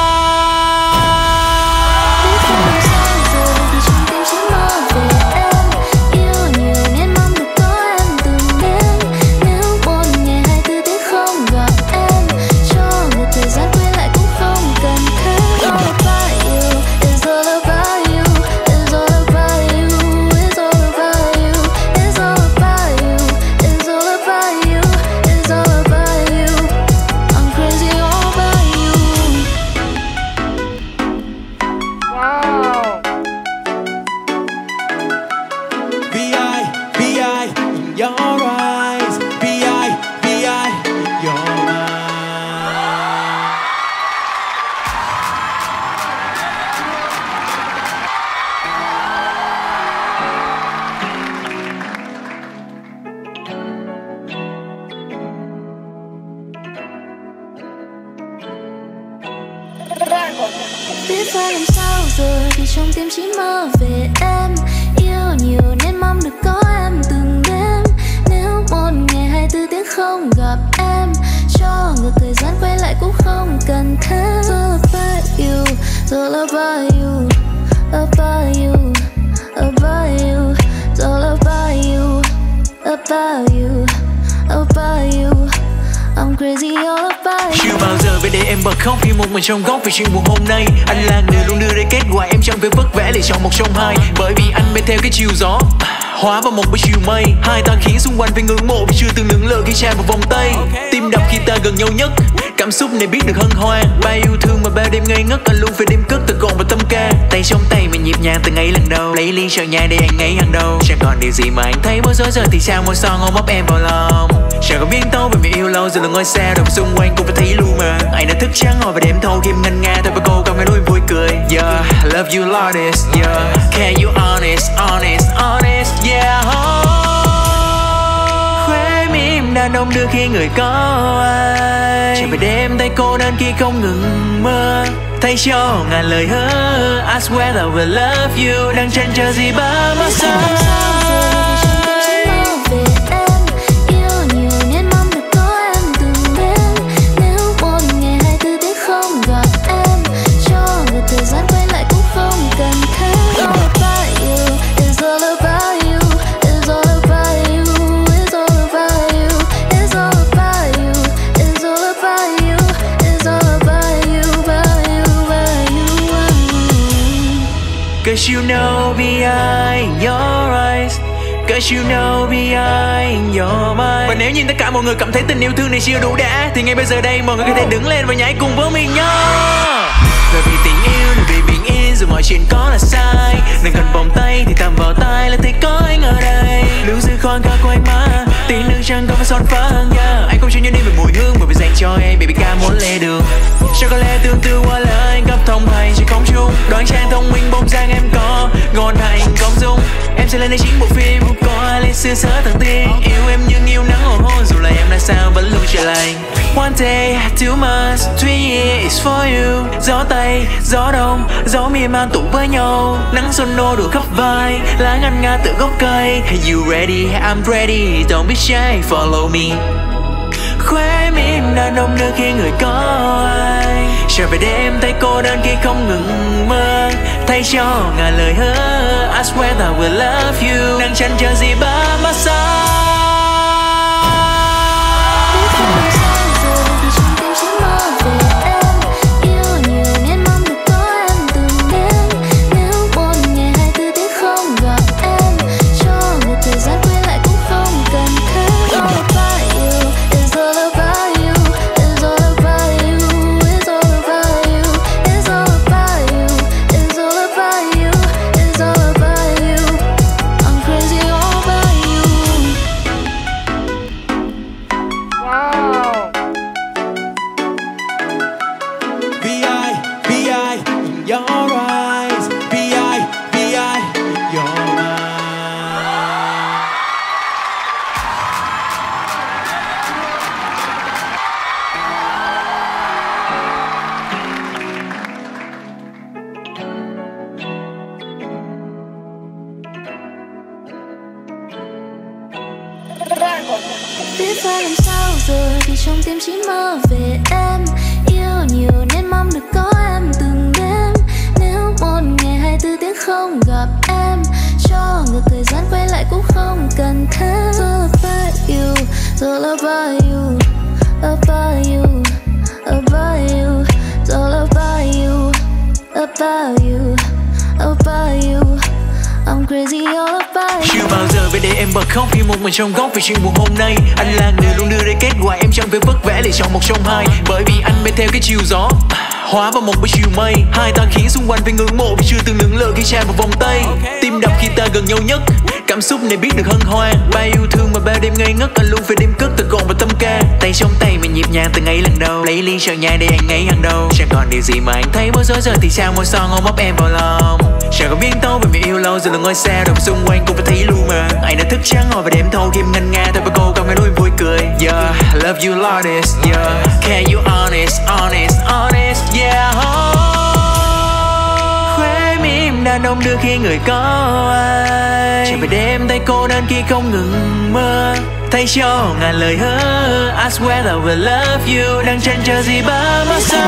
Biết phải làm sao rồi vì trong tim chỉ mơ về em. Yêu nhiều nên mong được có em từng đêm. Nếu một ngày hai mươi tư tiếng không gặp em, cho ngược thời gian quay lại cũng không cần thế. It's all about you, it's all about you, about you, about you. It's all about you, about you, about you. I'm crazy all about you. Chưa bao giờ về để em bật khóc khi một mình trong góc vì chuyện buồn hôm nay. Anh là người luôn đưa ra kết quả, em chẳng phải vất vả để chọn một trong hai. Bởi vì anh bên theo cái chiều gió hóa vào một buổi chiều mây. Hai ta khiến xung quanh phải ngưỡng mộ vì chưa từng lưỡng lự khi tràn vào vòng tay. Tim đập khi ta gần nhau nhất, Cảm xúc này biết được hân hoan, bao yêu thương mà bao đêm ngây ngất, anh luôn phải đêm cất từ cồn và tâm ca. Tay trong tay mình nhịp nhàng từng ngày lần đầu, lấy ly sợ nhai để anh ấy hàng đầu. Chẳng còn điều gì mà anh thấy bối rối giờ thì sao môi son ôm ấp em vào lòng. Chẳng còn biến tấu về mình yêu lâu giờ là ngôi sao đâu xung quanh cũng phải thấy lu mờ. Anh đã thức trắng ngồi và đêm thâu khi ngân nga thôi với cô câu nghe đôi vui cười. Yeah, I love you Lourdes. Yeah, can you honest, honest, honest. Yeah. Khóe mỉm đàn ông đưa khi người có ai. Chẳng phải đêm tay cô đơn khi không ngừng mơ. Thay cho ngàn lời hứa, I swear I will love you. Đang chân chờ gì ba mắt xa. Cause you know behind your eyes, cause you know behind your mind. Và nếu như tất cả mọi người cảm thấy tình yêu thương này chưa đủ đã, thì ngay bây giờ đây mọi người có thể đứng lên và nhảy cùng với mình nhá. Rồi vì tình yêu, rồi vì bình yên, rồi mọi chuyện có là sai. Đừng cần vòng tay thì tạm vào tay là thấy có anh ở đây. Lưu giữ khoan ca của anh mà, tình nước chẳng có phải son phá hơn nha. Anh không chỉ nhớ đi về mùi hương mà vì dành cho em, baby ca muốn lê đường. Cho có lẽ tương tư qua lời anh cấp thông hành trên không trung. Đoán trang thông minh bông giang em có ngon hành công dung. Em sẽ lên đây chính bộ phim có ai lên xưa sớ thằng tiên. Yêu em nhưng yêu nắng hồ hôn dù là em là sao vẫn luôn trở lành. One day, two months, three years for you. Gió Tây, gió Đông, gió miền man tụ với nhau. Nắng xuân nô đủ khắp vai, lá ngân nga từ gốc cây. Hey you ready, I'm ready, don't be shy, follow me. Khóe mỉm đàn ông đưa khi người có ai. Trở về đêm tay cô đơn khi không ngừng mơ. Thay cho ngàn lời hứa, I swear that I will love you. Đang chăn chờ gì ba mắt xa. Biết phải làm sao giờ thì trong tim chỉ mơ về em. Yêu nhiều nên mong được có em từng đêm. Nếu một ngày hai mươi tư tiếng không gặp em, cho ngược thời gian quay lại cũng không cần thế. It's all about you, it's all about you, about you, about you. It's all about you, about you, about you. I'm crazy all about you. Chưa bao giờ về để em bật khóc khi một mình trong góc vì chuyện buồn hôm nay. Anh là người luôn đưa ra kết quả, em chẳng phải vất vả để chọn một trong hai. Bởi vì anh bên theo cái chiều gió hóa vào một buổi chiều mây. Hai ta khiến xung quanh phải ngưỡng mộ vì chưa từng lưỡng lự khi tràn vào vòng tay. Tim đập khi ta gần nhau nhất, cảm xúc này biết được hân hoan. Bao yêu thương mà bao đêm ngây ngất, anh luôn phải đêm cất từ cồn và tâm ca. Tay trong tay mình nhịp nhàng từng ngày lần đầu, lấy ly sợ nhai để anh ấy hàng đầu. Chẳng còn điều gì mà anh thấy bối rối giờ thì sao môi son ôm ấp em vào lòng. Chẳng còn biến tấu về mình yêu lâu giờ là ngôi sao đâu xung quanh cũng phải thấy lu mờ. Anh đã thức trắng ngồi và đêm thâu khi ngân nga thôi với cô câu nghe đôi vui cười. Yeah, I love you Lourdes. Yeah, can you honest, honest, honest. Yeah. Khóe mỉm đàn ông đưa khi người có ai. Chẳng phải đêm tay cô đơn khi không ngừng mơ. Thay cho ngàn lời hứa, I swear I will love you. Đang chân chờ gì ba mắt xa.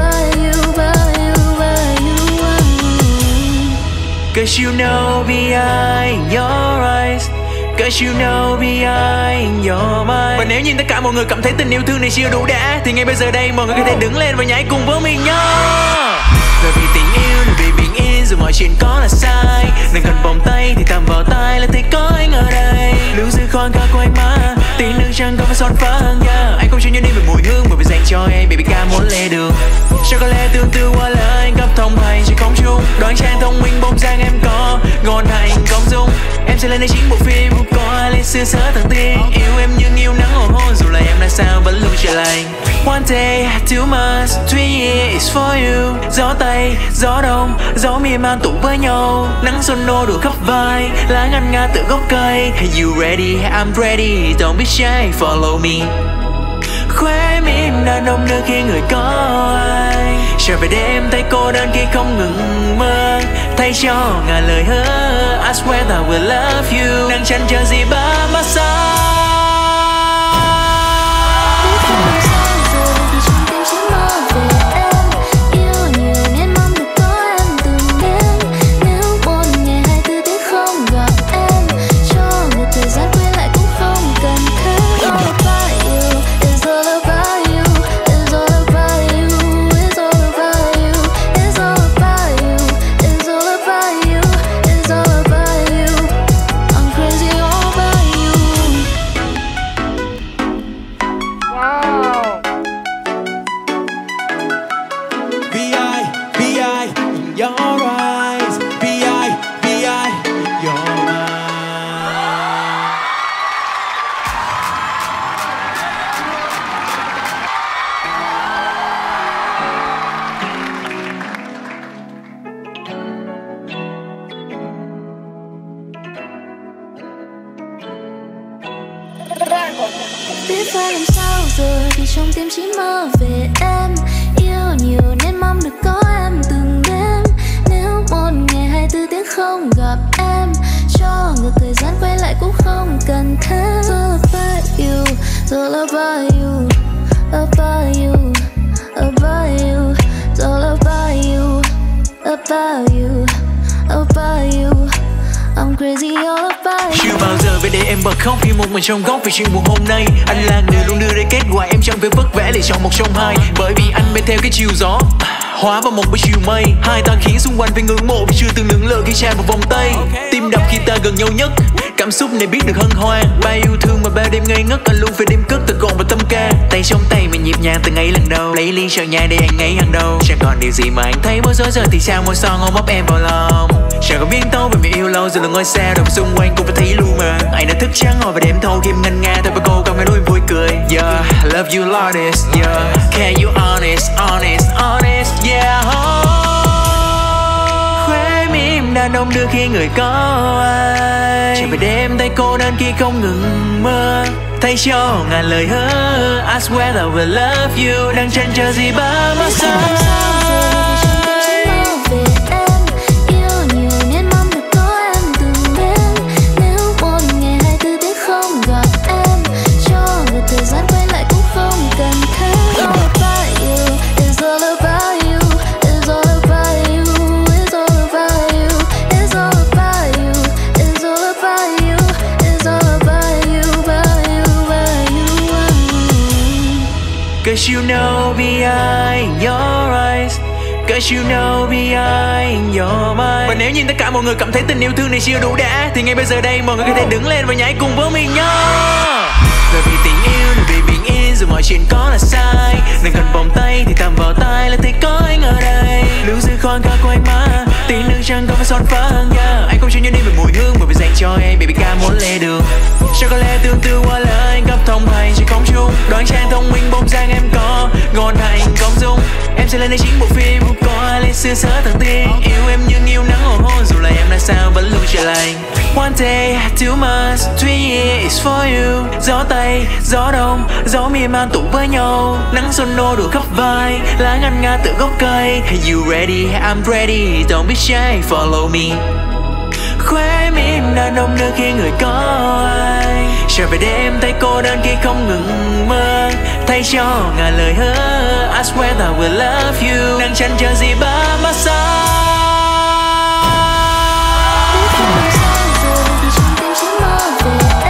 Cause you know behind Cause you know behind your mind. Và nếu như tất cả mọi người cảm thấy tình yêu thương này chưa đủ đã, thì ngay bây giờ đây mọi người có thể đứng lên và nhảy cùng với mình nhé. Rồi vì tình yêu, rồi vì bình yên, rồi mọi chuyện có là sai. Đừng cần vòng tay thì tạm vào tay là thấy có anh ở đây. Lưu giữ khoan ca của anh mà tình nước chẳng có phải son phẳng yeah. Anh không chỉ nhớ đi về mùi hương mà vì dành cho em baby ca muốn lê đường. Cho có lẽ tương tư qua lời anh cấp thông hành trên không trung. Đoán trang thông minh bông giang em có ngon hành công dung. Em sẽ lên đây chính bộ phim có ai lên xưa sớ thằng tiên. Yêu em nhưng yêu nắng hoàng hôn dù là em là sao vẫn luôn trở lành. One day, two months, three years for you. Gió Tây, gió Đông, gió miền man tụ với nhau. Nắng xuân nô đủ khắp vai, lá ngăn nga từ gốc cây. Hey you ready, I'm ready, don't be shy, follow me. Khóe mỉm đàn ông nơi khi người có ai. Trở về đêm tay cô đơn khi không ngừng mơ. Thay cho ngàn lời hứa, I swear that I will love you. Đang chăn chờ gì ba mắt xa. Biết phải làm sao rồi vì trong tim chỉ mơ về em. Yêu nhiều nên mong được có em từng đêm. Nếu một ngày hai mươi tư tiếng không gặp em, cho ngược thời gian quay lại cũng không cần thế. It's all about you, it's all about you, about you, about you. It's all about you, about you, about you. I'm crazy all about you. Chưa bao giờ về để em bật khóc khi một mình trong góc vì chuyện buồn hôm nay. Anh là người luôn đưa ra kết quả em chẳng phải vất vả để chọn một trong hai. Bởi vì anh bên theo cái chiều gió hóa vào một buổi chiều mây. Hai ta khiến xung quanh phải ngưỡng mộ vì chưa từng lưỡng lự khi tràn vào vòng tay. Tim đập khi ta gần nhau nhất, cảm xúc này biết được hân hoan. Bao yêu thương mà bao đêm ngây ngất anh luôn phải đêm cất từ gọn và tâm ca. Tay trong tay mình nhịp nhàng từng ngày lần đầu, lấy ly sợ nhai để anh ấy hàng đầu. Chẳng còn điều gì mà anh thấy bối rối giờ thì sao môi son ôm ấp em vào lòng. Chẳng còn biến tấu về mình yêu lâu giờ là ngôi sao đâu xung quanh cũng phải thấy lu mờ. Anh đã thức trắng ngồi và đêm thâu kim ngân nga thôi với cô không nghe đôi vui cười. Yeah, I love you Lourdes. Yeah, can you honest, honest, honest. Yeah. Khóe mỉm đàn ông đưa khi người có ai. Trở về đêm tay cô đơn khi không ngừng mơ. Thay cho ngàn lời hứa, I swear that I will love you. Đang chăn chờ gì ba mắt xa. Cause you know behind your eyes, cause you know behind your mind. Và nếu như tất cả mọi người cảm thấy tình yêu thương này chưa đủ đã, thì ngay bây giờ đây mọi người có thể đứng lên và nhảy cùng với mình nhé. Rồi vì tình yêu, rồi vì bình yên, rồi mọi chuyện có là sai. Đừng cần vòng tay thì tạm vào tay là thấy có anh ở đây. Lưu giữ khoan ca của anh mà tình nước chẳng có phải son phẳng yeah. Anh không chỉ nhớ đi về mùi hương mà vì dành cho em baby ca muốn lê đường. Cho có lẽ tương tư qua lời anh cấp thông hành trên không trung. Đoán trang thông minh bông giang em có ngon hành công dung. Em sẽ lên đây chính bộ phim có ai lên xưa sớ thằng tiên. Yêu em nhưng yêu nắng hoàng hôn dù là em là sao vẫn luôn trở lành. One day, two months, three years for you. Gió Tây, gió Đông, gió miền man tụ với nhau. Nắng xuân nô đủ khắp vai, lá ngăn nga từ gốc cây. Hey you ready, I'm ready, don't be shy, follow me. Khóe mỉm đàn ông nơi khi người có ai. Trở về đêm tay cô đơn khi không ngừng mơ. Thay cho ngàn lời hứa, I swear that I will love you. Đang chăn chờ gì ba mắt xa. Biết phải làm sao rồi vì trong tim chỉ mơ về em.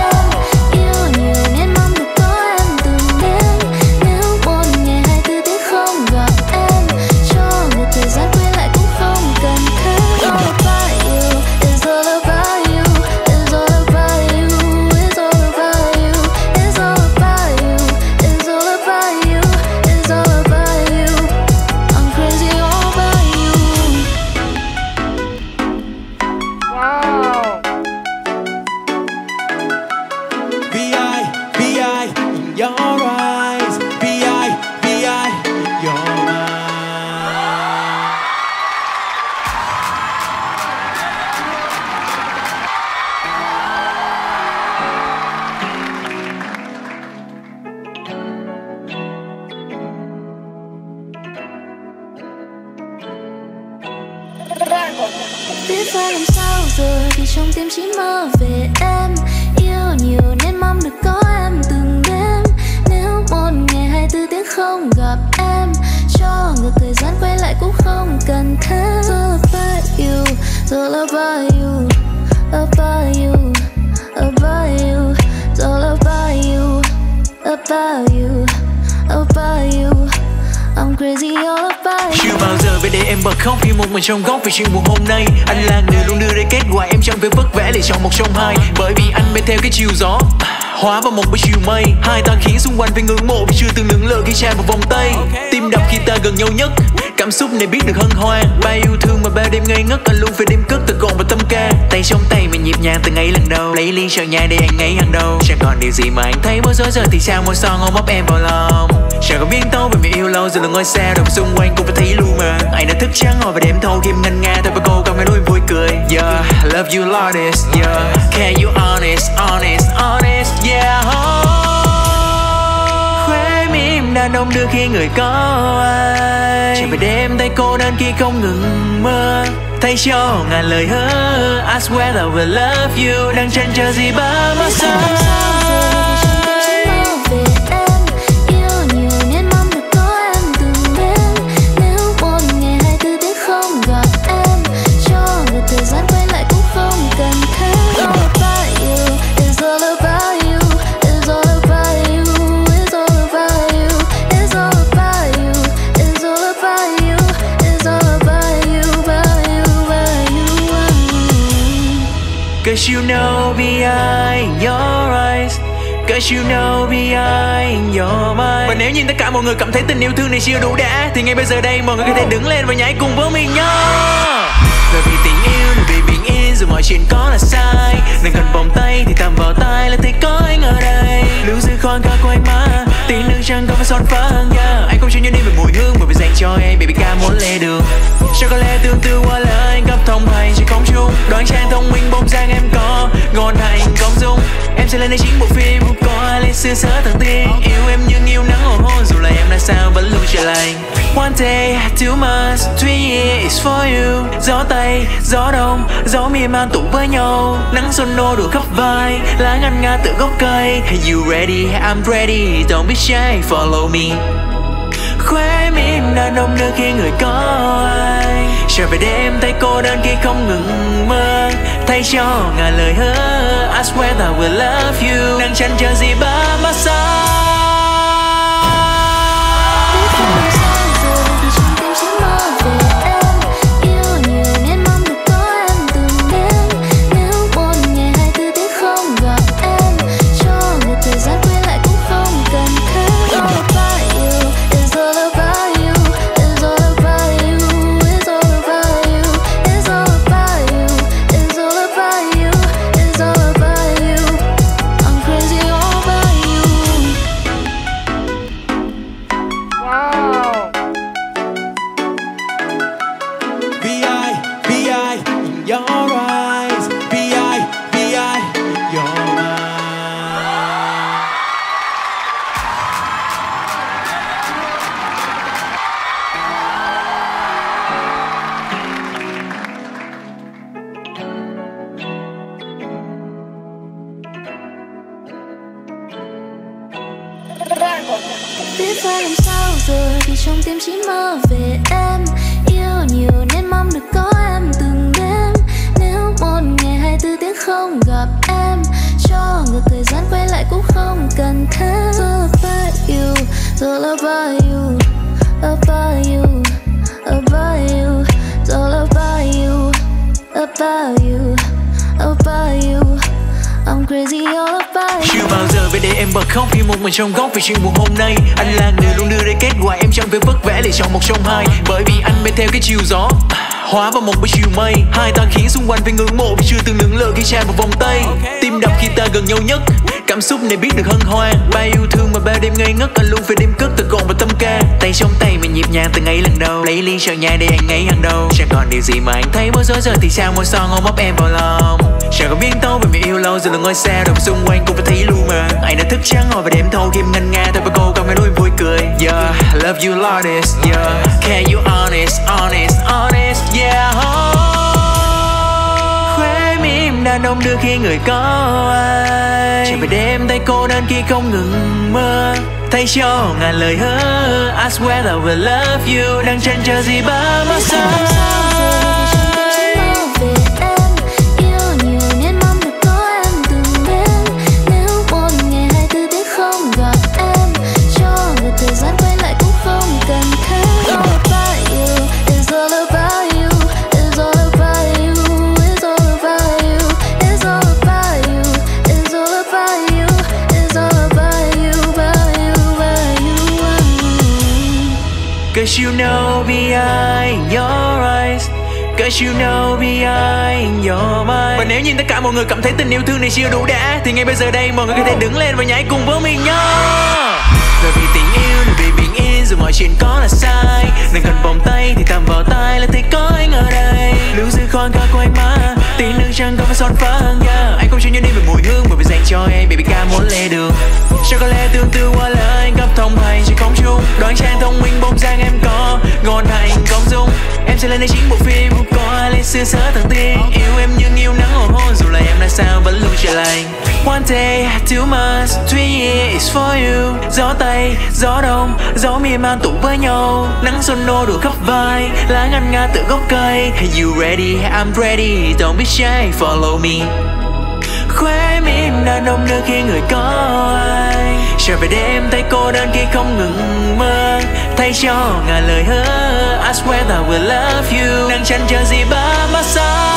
Biết phải làm sao giờ thì trong tim chỉ mơ về em. Yêu nhiều nên mong được có em từng đêm. Nếu một ngày hai mươi bốn tiếng không gặp em, cho ngược thời gian quay lại cũng không cần thế. It's all about you, it's all about you, about you, about you. It's all about you, about you, about you. I'm crazy all about you. Chưa bao giờ về để em bật khóc khi một mình trong góc vì chuyện buồn hôm nay. Anh là người luôn đưa ra kết quả, em chẳng phải vất vả để chọn một trong hai. Bởi vì anh bên theo cái chiều gió hóa vào một buổi chiều mây. Hai ta khiến xung quanh phải ngưỡng mộ vì chưa từng lưỡng lự khi tràn vào vòng tay. Tim đập khi ta gần nhau nhất, cảm xúc này biết được hân hoan. Bao yêu thương mà bao đêm ngây ngất, anh luôn phải đêm cất từ cồn và tâm ca. Tay trong tay mình nhịp nhàng từng ngày lần đầu, lấy ly sợ nhai để anh ấy hàng đầu. Chẳng còn điều gì mà anh thấy bối rối giờ thì sao môi son ôm ấp em vào lòng. Chẳng còn biến tấu về mình yêu lâu giờ là ngôi sao đâu xung quanh cũng phải thấy luôn mà. Anh đã thức trắng ngồi và đêm thâu khi ngân nga thôi và cô không nghe đôi vui cười. Yeah, I love you Lotus. Yeah, can you honest, honest, honest. Yeah. Khóe mỉm đàn ông đưa khi người có ai. Chẳng phải đêm tay cô đơn khi không ngừng mơ. Thay cho ngàn lời hứa, I swear I will love you. Đang chân chờ gì ba mắt xa. Cause you know behind your eyes, cause you know behind your mind. Và nếu như tất cả mọi người cảm thấy tình yêu thương này chưa đủ đã, thì ngay bây giờ đây mọi người có thể đứng lên và nhảy cùng với mình nhé. Bởi vì tình yêu là vì bình yên dù mọi chuyện có là sai. Đừng cần vòng tay thì tạm vào tay là thấy có anh ở đây. Lưu giữ khoan ca của anh mà tình nước chẳng có phải son phấn. Yeah, anh không chỉ nhớ đi về mùi hương mà vì dành cho em baby ca muốn lê đường. Cho có lẽ tương tư qua lời anh cấp thông hành trên không trung. Đoán trang thông minh bông giang em có ngon hành công dung. Em sẽ lên đây chính bộ phim có ai lên xưa sớ thằng tiên. Yêu em nhưng yêu nắng hồ hôn dù là em là sao vẫn luôn trở lành. One day, two months, three years for you. Gió Tây, gió Đông, gió miền man tụ với nhau. Nắng xuân nô đủ khắp vai, lá ngân nga từ gốc cây. Hey you ready, I'm ready, don't be shy, follow me. Khóe mỉm đàn ông đưa khi người có ai. Trở về đêm tay cô đơn khi không ngừng mơ. Thay cho ngàn lời hứa, I swear that I will love you. Đang chăn chờ gì ba mắt xa. Biết phải làm sao giờ thì trong tim chỉ mơ về em. Yêu nhiều nên mong được có em từng đêm. Nếu một ngày hai mươi bốn tiếng không gặp em, cho ngược thời gian quay lại cũng không cần thế. It's all about you, it's all about you, about you, about you. It's all about you, about you, about you. I'm crazy all about you. Chưa bao giờ về để em bật khóc khi một mình trong góc vì chuyện buồn hôm nay. Anh là người luôn đưa ra kết quả, em chẳng phải vất vả để chọn một trong hai. Bởi vì anh bên theo cái chiều gió hóa vào một buổi chiều mây. Hai ta khiến xung quanh phải ngưỡng mộ vì chưa từng lưỡng lự khi tràn vào vòng tay. Tim đập khi ta gần nhau nhất, cảm xúc này biết được hân hoan. Bao yêu thương mà bao đêm ngây ngất, anh luôn phải đêm cất từ cồn và tâm ca. Tay trong tay mình nhịp nhàng từng ngày lần đầu, lấy ly sợ nhai để anh ấy hàng đầu. Chẳng còn điều gì mà anh thấy bối rối giờ thì sao môi son ôm ấp em vào lòng. Chẳng còn biến tấu về mình yêu lâu giờ là ngôi sao đâu xung quanh cũng phải thấy luôn mà. Anh đã thức trắng ngồi và đêm thâu khi ngân nga thôi và cô không nghe đôi vui cười. Yeah, I love you Lotus. Yeah, can you honest, honest, honest. Yeah. đàn ông đưa khi người có ai. Chẳng phải đêm tay cô đơn khi không ngừng mơ, thay cho ngàn lời hứa. I swear I will love you. Đang chân chờ gì ba mắt xa. Cause you know behind your eyes, cause you know behind your mind. Và nếu như tất cả mọi người cảm thấy tình yêu thương này chưa đủ đã, thì ngay bây giờ đây mọi người có thể đứng lên và nhảy cùng với mình nhá. Rồi vì tình yêu, rồi vì bình yên, rồi mọi chuyện có là sai. Đừng cần vòng tay thì tạm vào tay là thấy có anh ở đây. Lưu giữ khoan ca của anh mà tình nước chẳng có phải son phẳng, yeah. Anh không chỉ nhớ đi về mùi hương mà vì dành cho em, baby ca muốn lê đường. Cho có lẽ tương tư qua lời anh cấp thông hành chỉ không chung. Đoán trang thông minh bông giang em có ngon hành công dung. Em sẽ lên đây chính bộ phim có ai lên xưa sớ thằng tiên. Yêu em nhưng yêu nắng hoàng hôn, dù là em là sao vẫn luôn trở lành. One day, two months, three years for you. Gió Tây, gió Đông, gió miền man tụ với nhau. Nắng xuân nô đủ khắp vai, lá ngăn nga từ gốc cây. Hey you ready, I'm ready, don't be shy, follow me. Khóe mỉm đàn ông đưa khi người có ai. Trở về đêm tay cô đơn khi không ngừng mơ, thay cho ngàn lời hứa. I swear that I will love you. Đang chăn chờ gì ba mắt xa.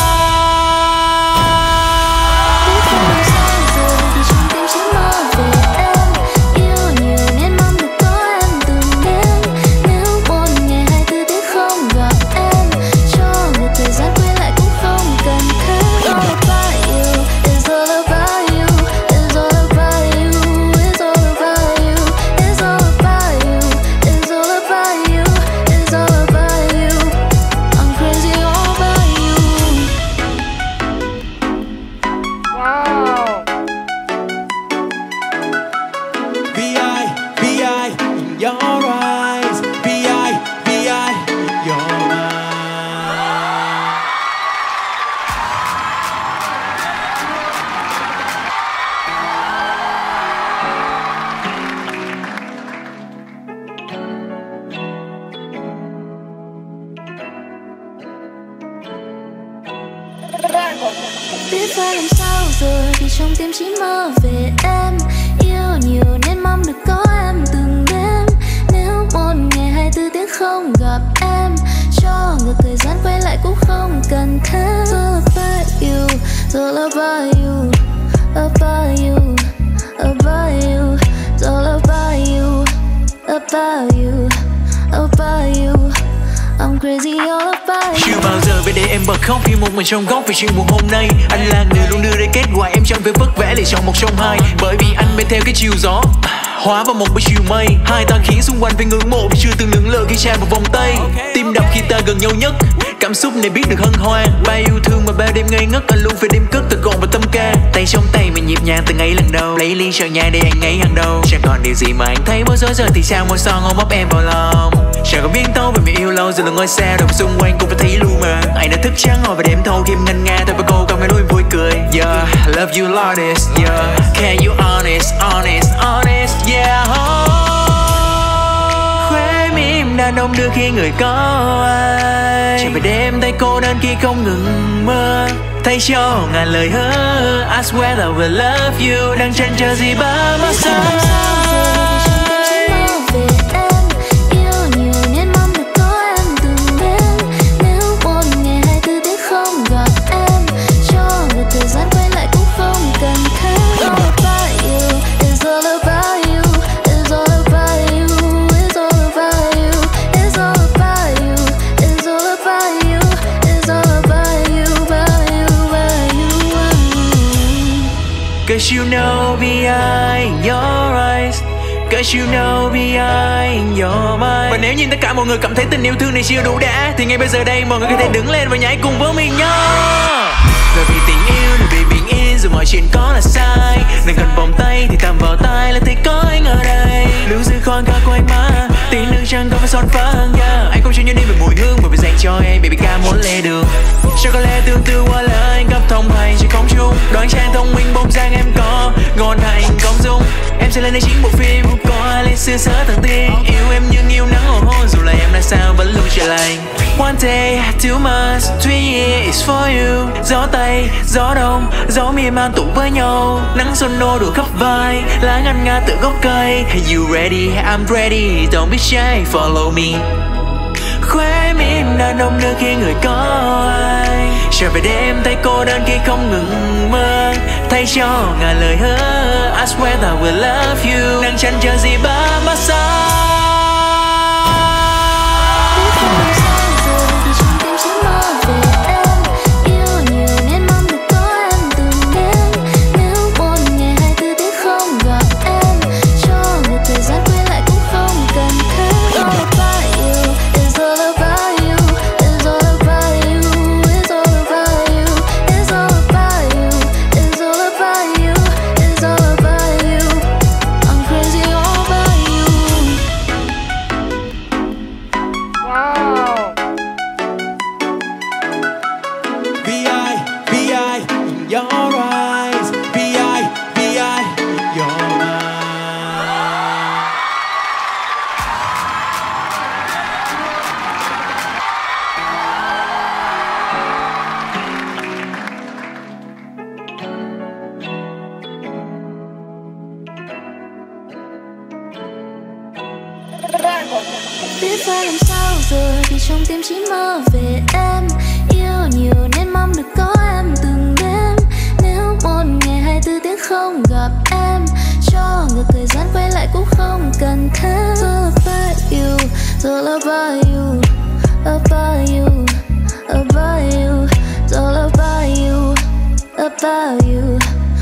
Biết phải làm sao rồi vì trong tim chỉ mơ về em. Yêu nhiều nên mong được có em từng đêm. Nếu một ngày hai mươi tư tiếng không gặp em, cho ngược thời gian quay lại cũng không cần thế. It's all about you, it's all about you, about you, about you. It's all about you, about you, about you. I'm crazy all about you. Chưa bao giờ về để em bật khóc khi một mình trong góc vì chuyện buồn hôm nay. Anh là người luôn đưa ra kết quả, em chẳng phải vất vả để chọn một trong hai. Bởi vì anh bên theo cái chiều gió hóa vào một buổi chiều mây. Hai ta khiến xung quanh phải ngưỡng mộ vì chưa từng lưỡng lự khi tràn vào vòng tay. Tim đập khi ta gần nhau nhất, cảm xúc này biết được hân hoan. Bao yêu thương mà bao đêm ngây ngất, anh luôn phải đêm cất từ cồn và tâm ca. Tay trong tay mình nhịp nhàng từng ngày lần đầu, lấy ly sợ nhai để anh ấy hàng đầu. Chẳng còn điều gì mà anh thấy bối rối giờ thì sao môi son ôm ấp em vào lòng. Chẳng còn biết tâu về mình yêu lâu giờ là ngôi sao đâu xung quanh cũng phải thấy luôn mà. Anh đã thức trắng ngồi và đêm thâu kim ngân nga thôi với cô không nghe đôi vui cười. Yeah, I love you Lotus. Yeah, can you honest, honest, honest. Yeah. Khóe mỉm đàn ông đưa khi người có ai. Chẳng phải đêm tay cô đơn khi không ngừng mơ, thay cho ngàn lời hứa. I swear I will love you. Đang chân chờ gì ba mắt xa. Cause you know behind your eyes, cause you know behind your mind. Và nếu như tất cả mọi người cảm thấy tình yêu thương này chưa đủ đã, thì ngay bây giờ đây mọi người có thể đứng lên và nhảy cùng với mình nhá. Rồi vì tình yêu, rồi vì bình yên, rồi mọi chuyện có là sai. Đừng cần vòng tay thì tạm vào tay là thấy có anh ở đây. Lưu giữ khoan ca của anh mà tình nước chẳng có phải son phẳng, yeah. Anh không chỉ nhớ đi về mùi hương mà vì dành cho em, baby ca muốn lê đường. Cho có lẽ tương tư qua lời anh cấp thông hành chỉ không chung. dung. Đoan trang thông minh bông dáng em có ngon hành công dung. Em sẽ lên đây chính bộ phim có ai lên xưa sớ thằng tiên. Yêu em như yêu nắng hoàng hôn dù là em là sao vẫn luôn trời lành. One day, two months, three years for you. Gió Tây, gió Đông, gió miền Nam tụ với nhau. Nắng xuân nô đủ khắp vai, lá ngăn nga từ gốc cây. Hey you ready, I'm ready, don't be shy, follow me. Khóe mỉm đàn ông nơi khi người có ai. Trở về đêm tay cô đơn khi không ngừng mơ. Thay cho ngàn lời hứa, I swear that I will love you. Đang chăn chờ gì ba mắt xa. Biết phải làm sao giờ vì trong tim chỉ mơ về em. Yêu nhiều nên mong được có em từng đêm. Nếu một ngày hai mươi tư tiếng không gặp em, cho ngược thời gian quay lại cũng không cần thế. It's all about you, it's all about you, about you, about you. It's all about you, about you,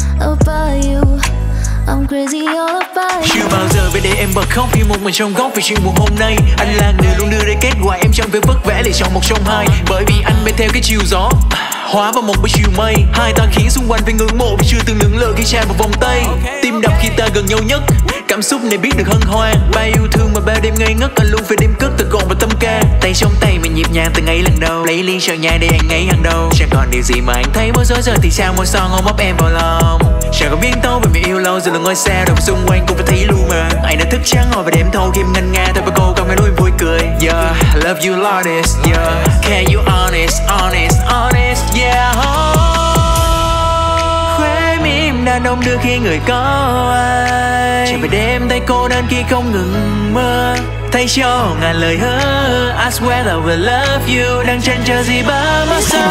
about you. I'm crazy all about you. Chưa bao giờ về để em bật khóc khi một mình trong góc vì chuyện buồn hôm nay. Anh là người luôn đưa ra kết quả em trong việc vất vả để chọn một trong hai. Bởi vì anh bên theo cái chiều gió hóa vào một buổi chiều mây. Hai ta khiến xung quanh phải ngưỡng mộ vì chưa từng lưỡng lự khi tràn vào vòng tay. Tim đập khi ta gần nhau nhất, cảm xúc này biết được hân hoan. Bao yêu thương mà bao đêm ngây ngất anh luôn phải đêm cất từ cồn và tâm ca. Tay trong tay mình nhịp nhàng từng ngày lần đầu, lấy ly sợ nhai để anh ấy hàng đầu. Chẳng còn điều gì mà anh thấy bối rối giờ thì sao môi son ôm ấp em vào lòng. Chẳng còn biến tấu về mình yêu lâu giờ là ngôi sao đâu xung quanh cũng phải thấy luôn mà. Anh đã thức trắng ngồi và đêm thâu kim ngân nga thôi với cô không nghe đôi vui cười. Yeah, I love you Lotus. Yeah, can you honest, honest, honest. Yeah. Khóe mỉm đàn ông đưa khi người có ai. Trở về đêm tay cô đơn khi không ngừng mơ. Thay cho ngàn lời hứa, I swear that I will love you. Đang chăn chờ gì ba mắt xa.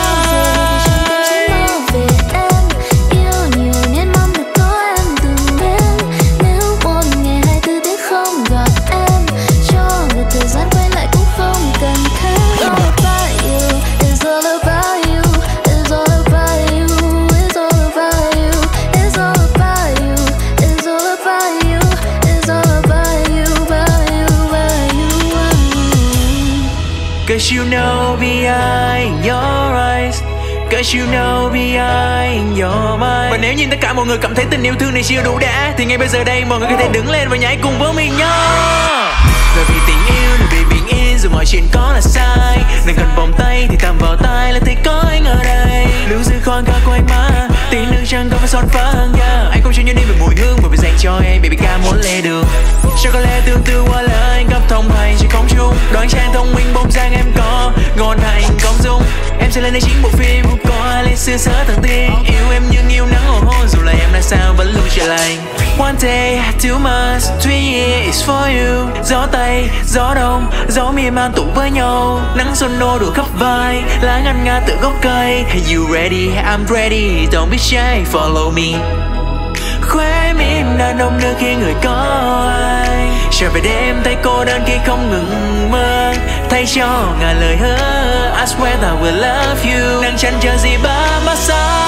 Cause you know behind your eyes, cause you know behind your mind. Và nếu như tất cả mọi người cảm thấy tình yêu thương này chưa đủ đã, thì ngay bây giờ đây mọi người có thể đứng lên và nhảy cùng với mình nhá. Bởi vì tình yêu là vì bình yên dù mọi chuyện có là sai. Đừng cần vòng tay thì tạm vào tay là thấy có anh ở đây. Lưu giữ khoan ca của anh mà tình nước chẳng có phải son phá hơn yeah. Anh không chỉ nhớ đi về mùi hương bởi vì dành cho em baby ca muốn lê đường. Cho có lẽ tương tư qua lời anh gấp thông hành trên không trung. Đoan trang thông minh bông dáng em có ngon hành công dung. Em sẽ lên đây chính bộ phim có ai lên xưa sớ thằng tiên. Yêu em như yêu nắng hoàng hôn dù là em là sao vẫn luôn trời lành. One day, two months, three years for you. Gió Tây, gió Đông, gió miền Nam tụ với nhau. Nắng xuân nô đủ khắp vai, lá ngăn nga từ gốc cây. Hey you ready, I'm ready, don't be shy, follow me. Khóe mỉm đàn ông nơi khi người có ai. Trở về đêm tay cô đơn khi không ngừng mơ. Thay cho ngàn lời hứa, I swear that I will love you. Đang chăn chờ gì ba mắt xa.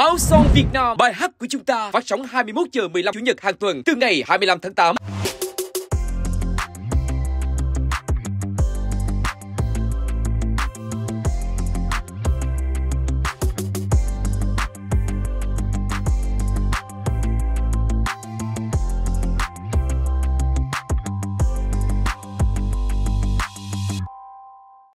Áo Son Việt Nam, bài hát của chúng ta phát sóng hai mươi mốt giờ mười lăm chủ nhật hàng tuần từ ngày hai mươi lăm tháng tám.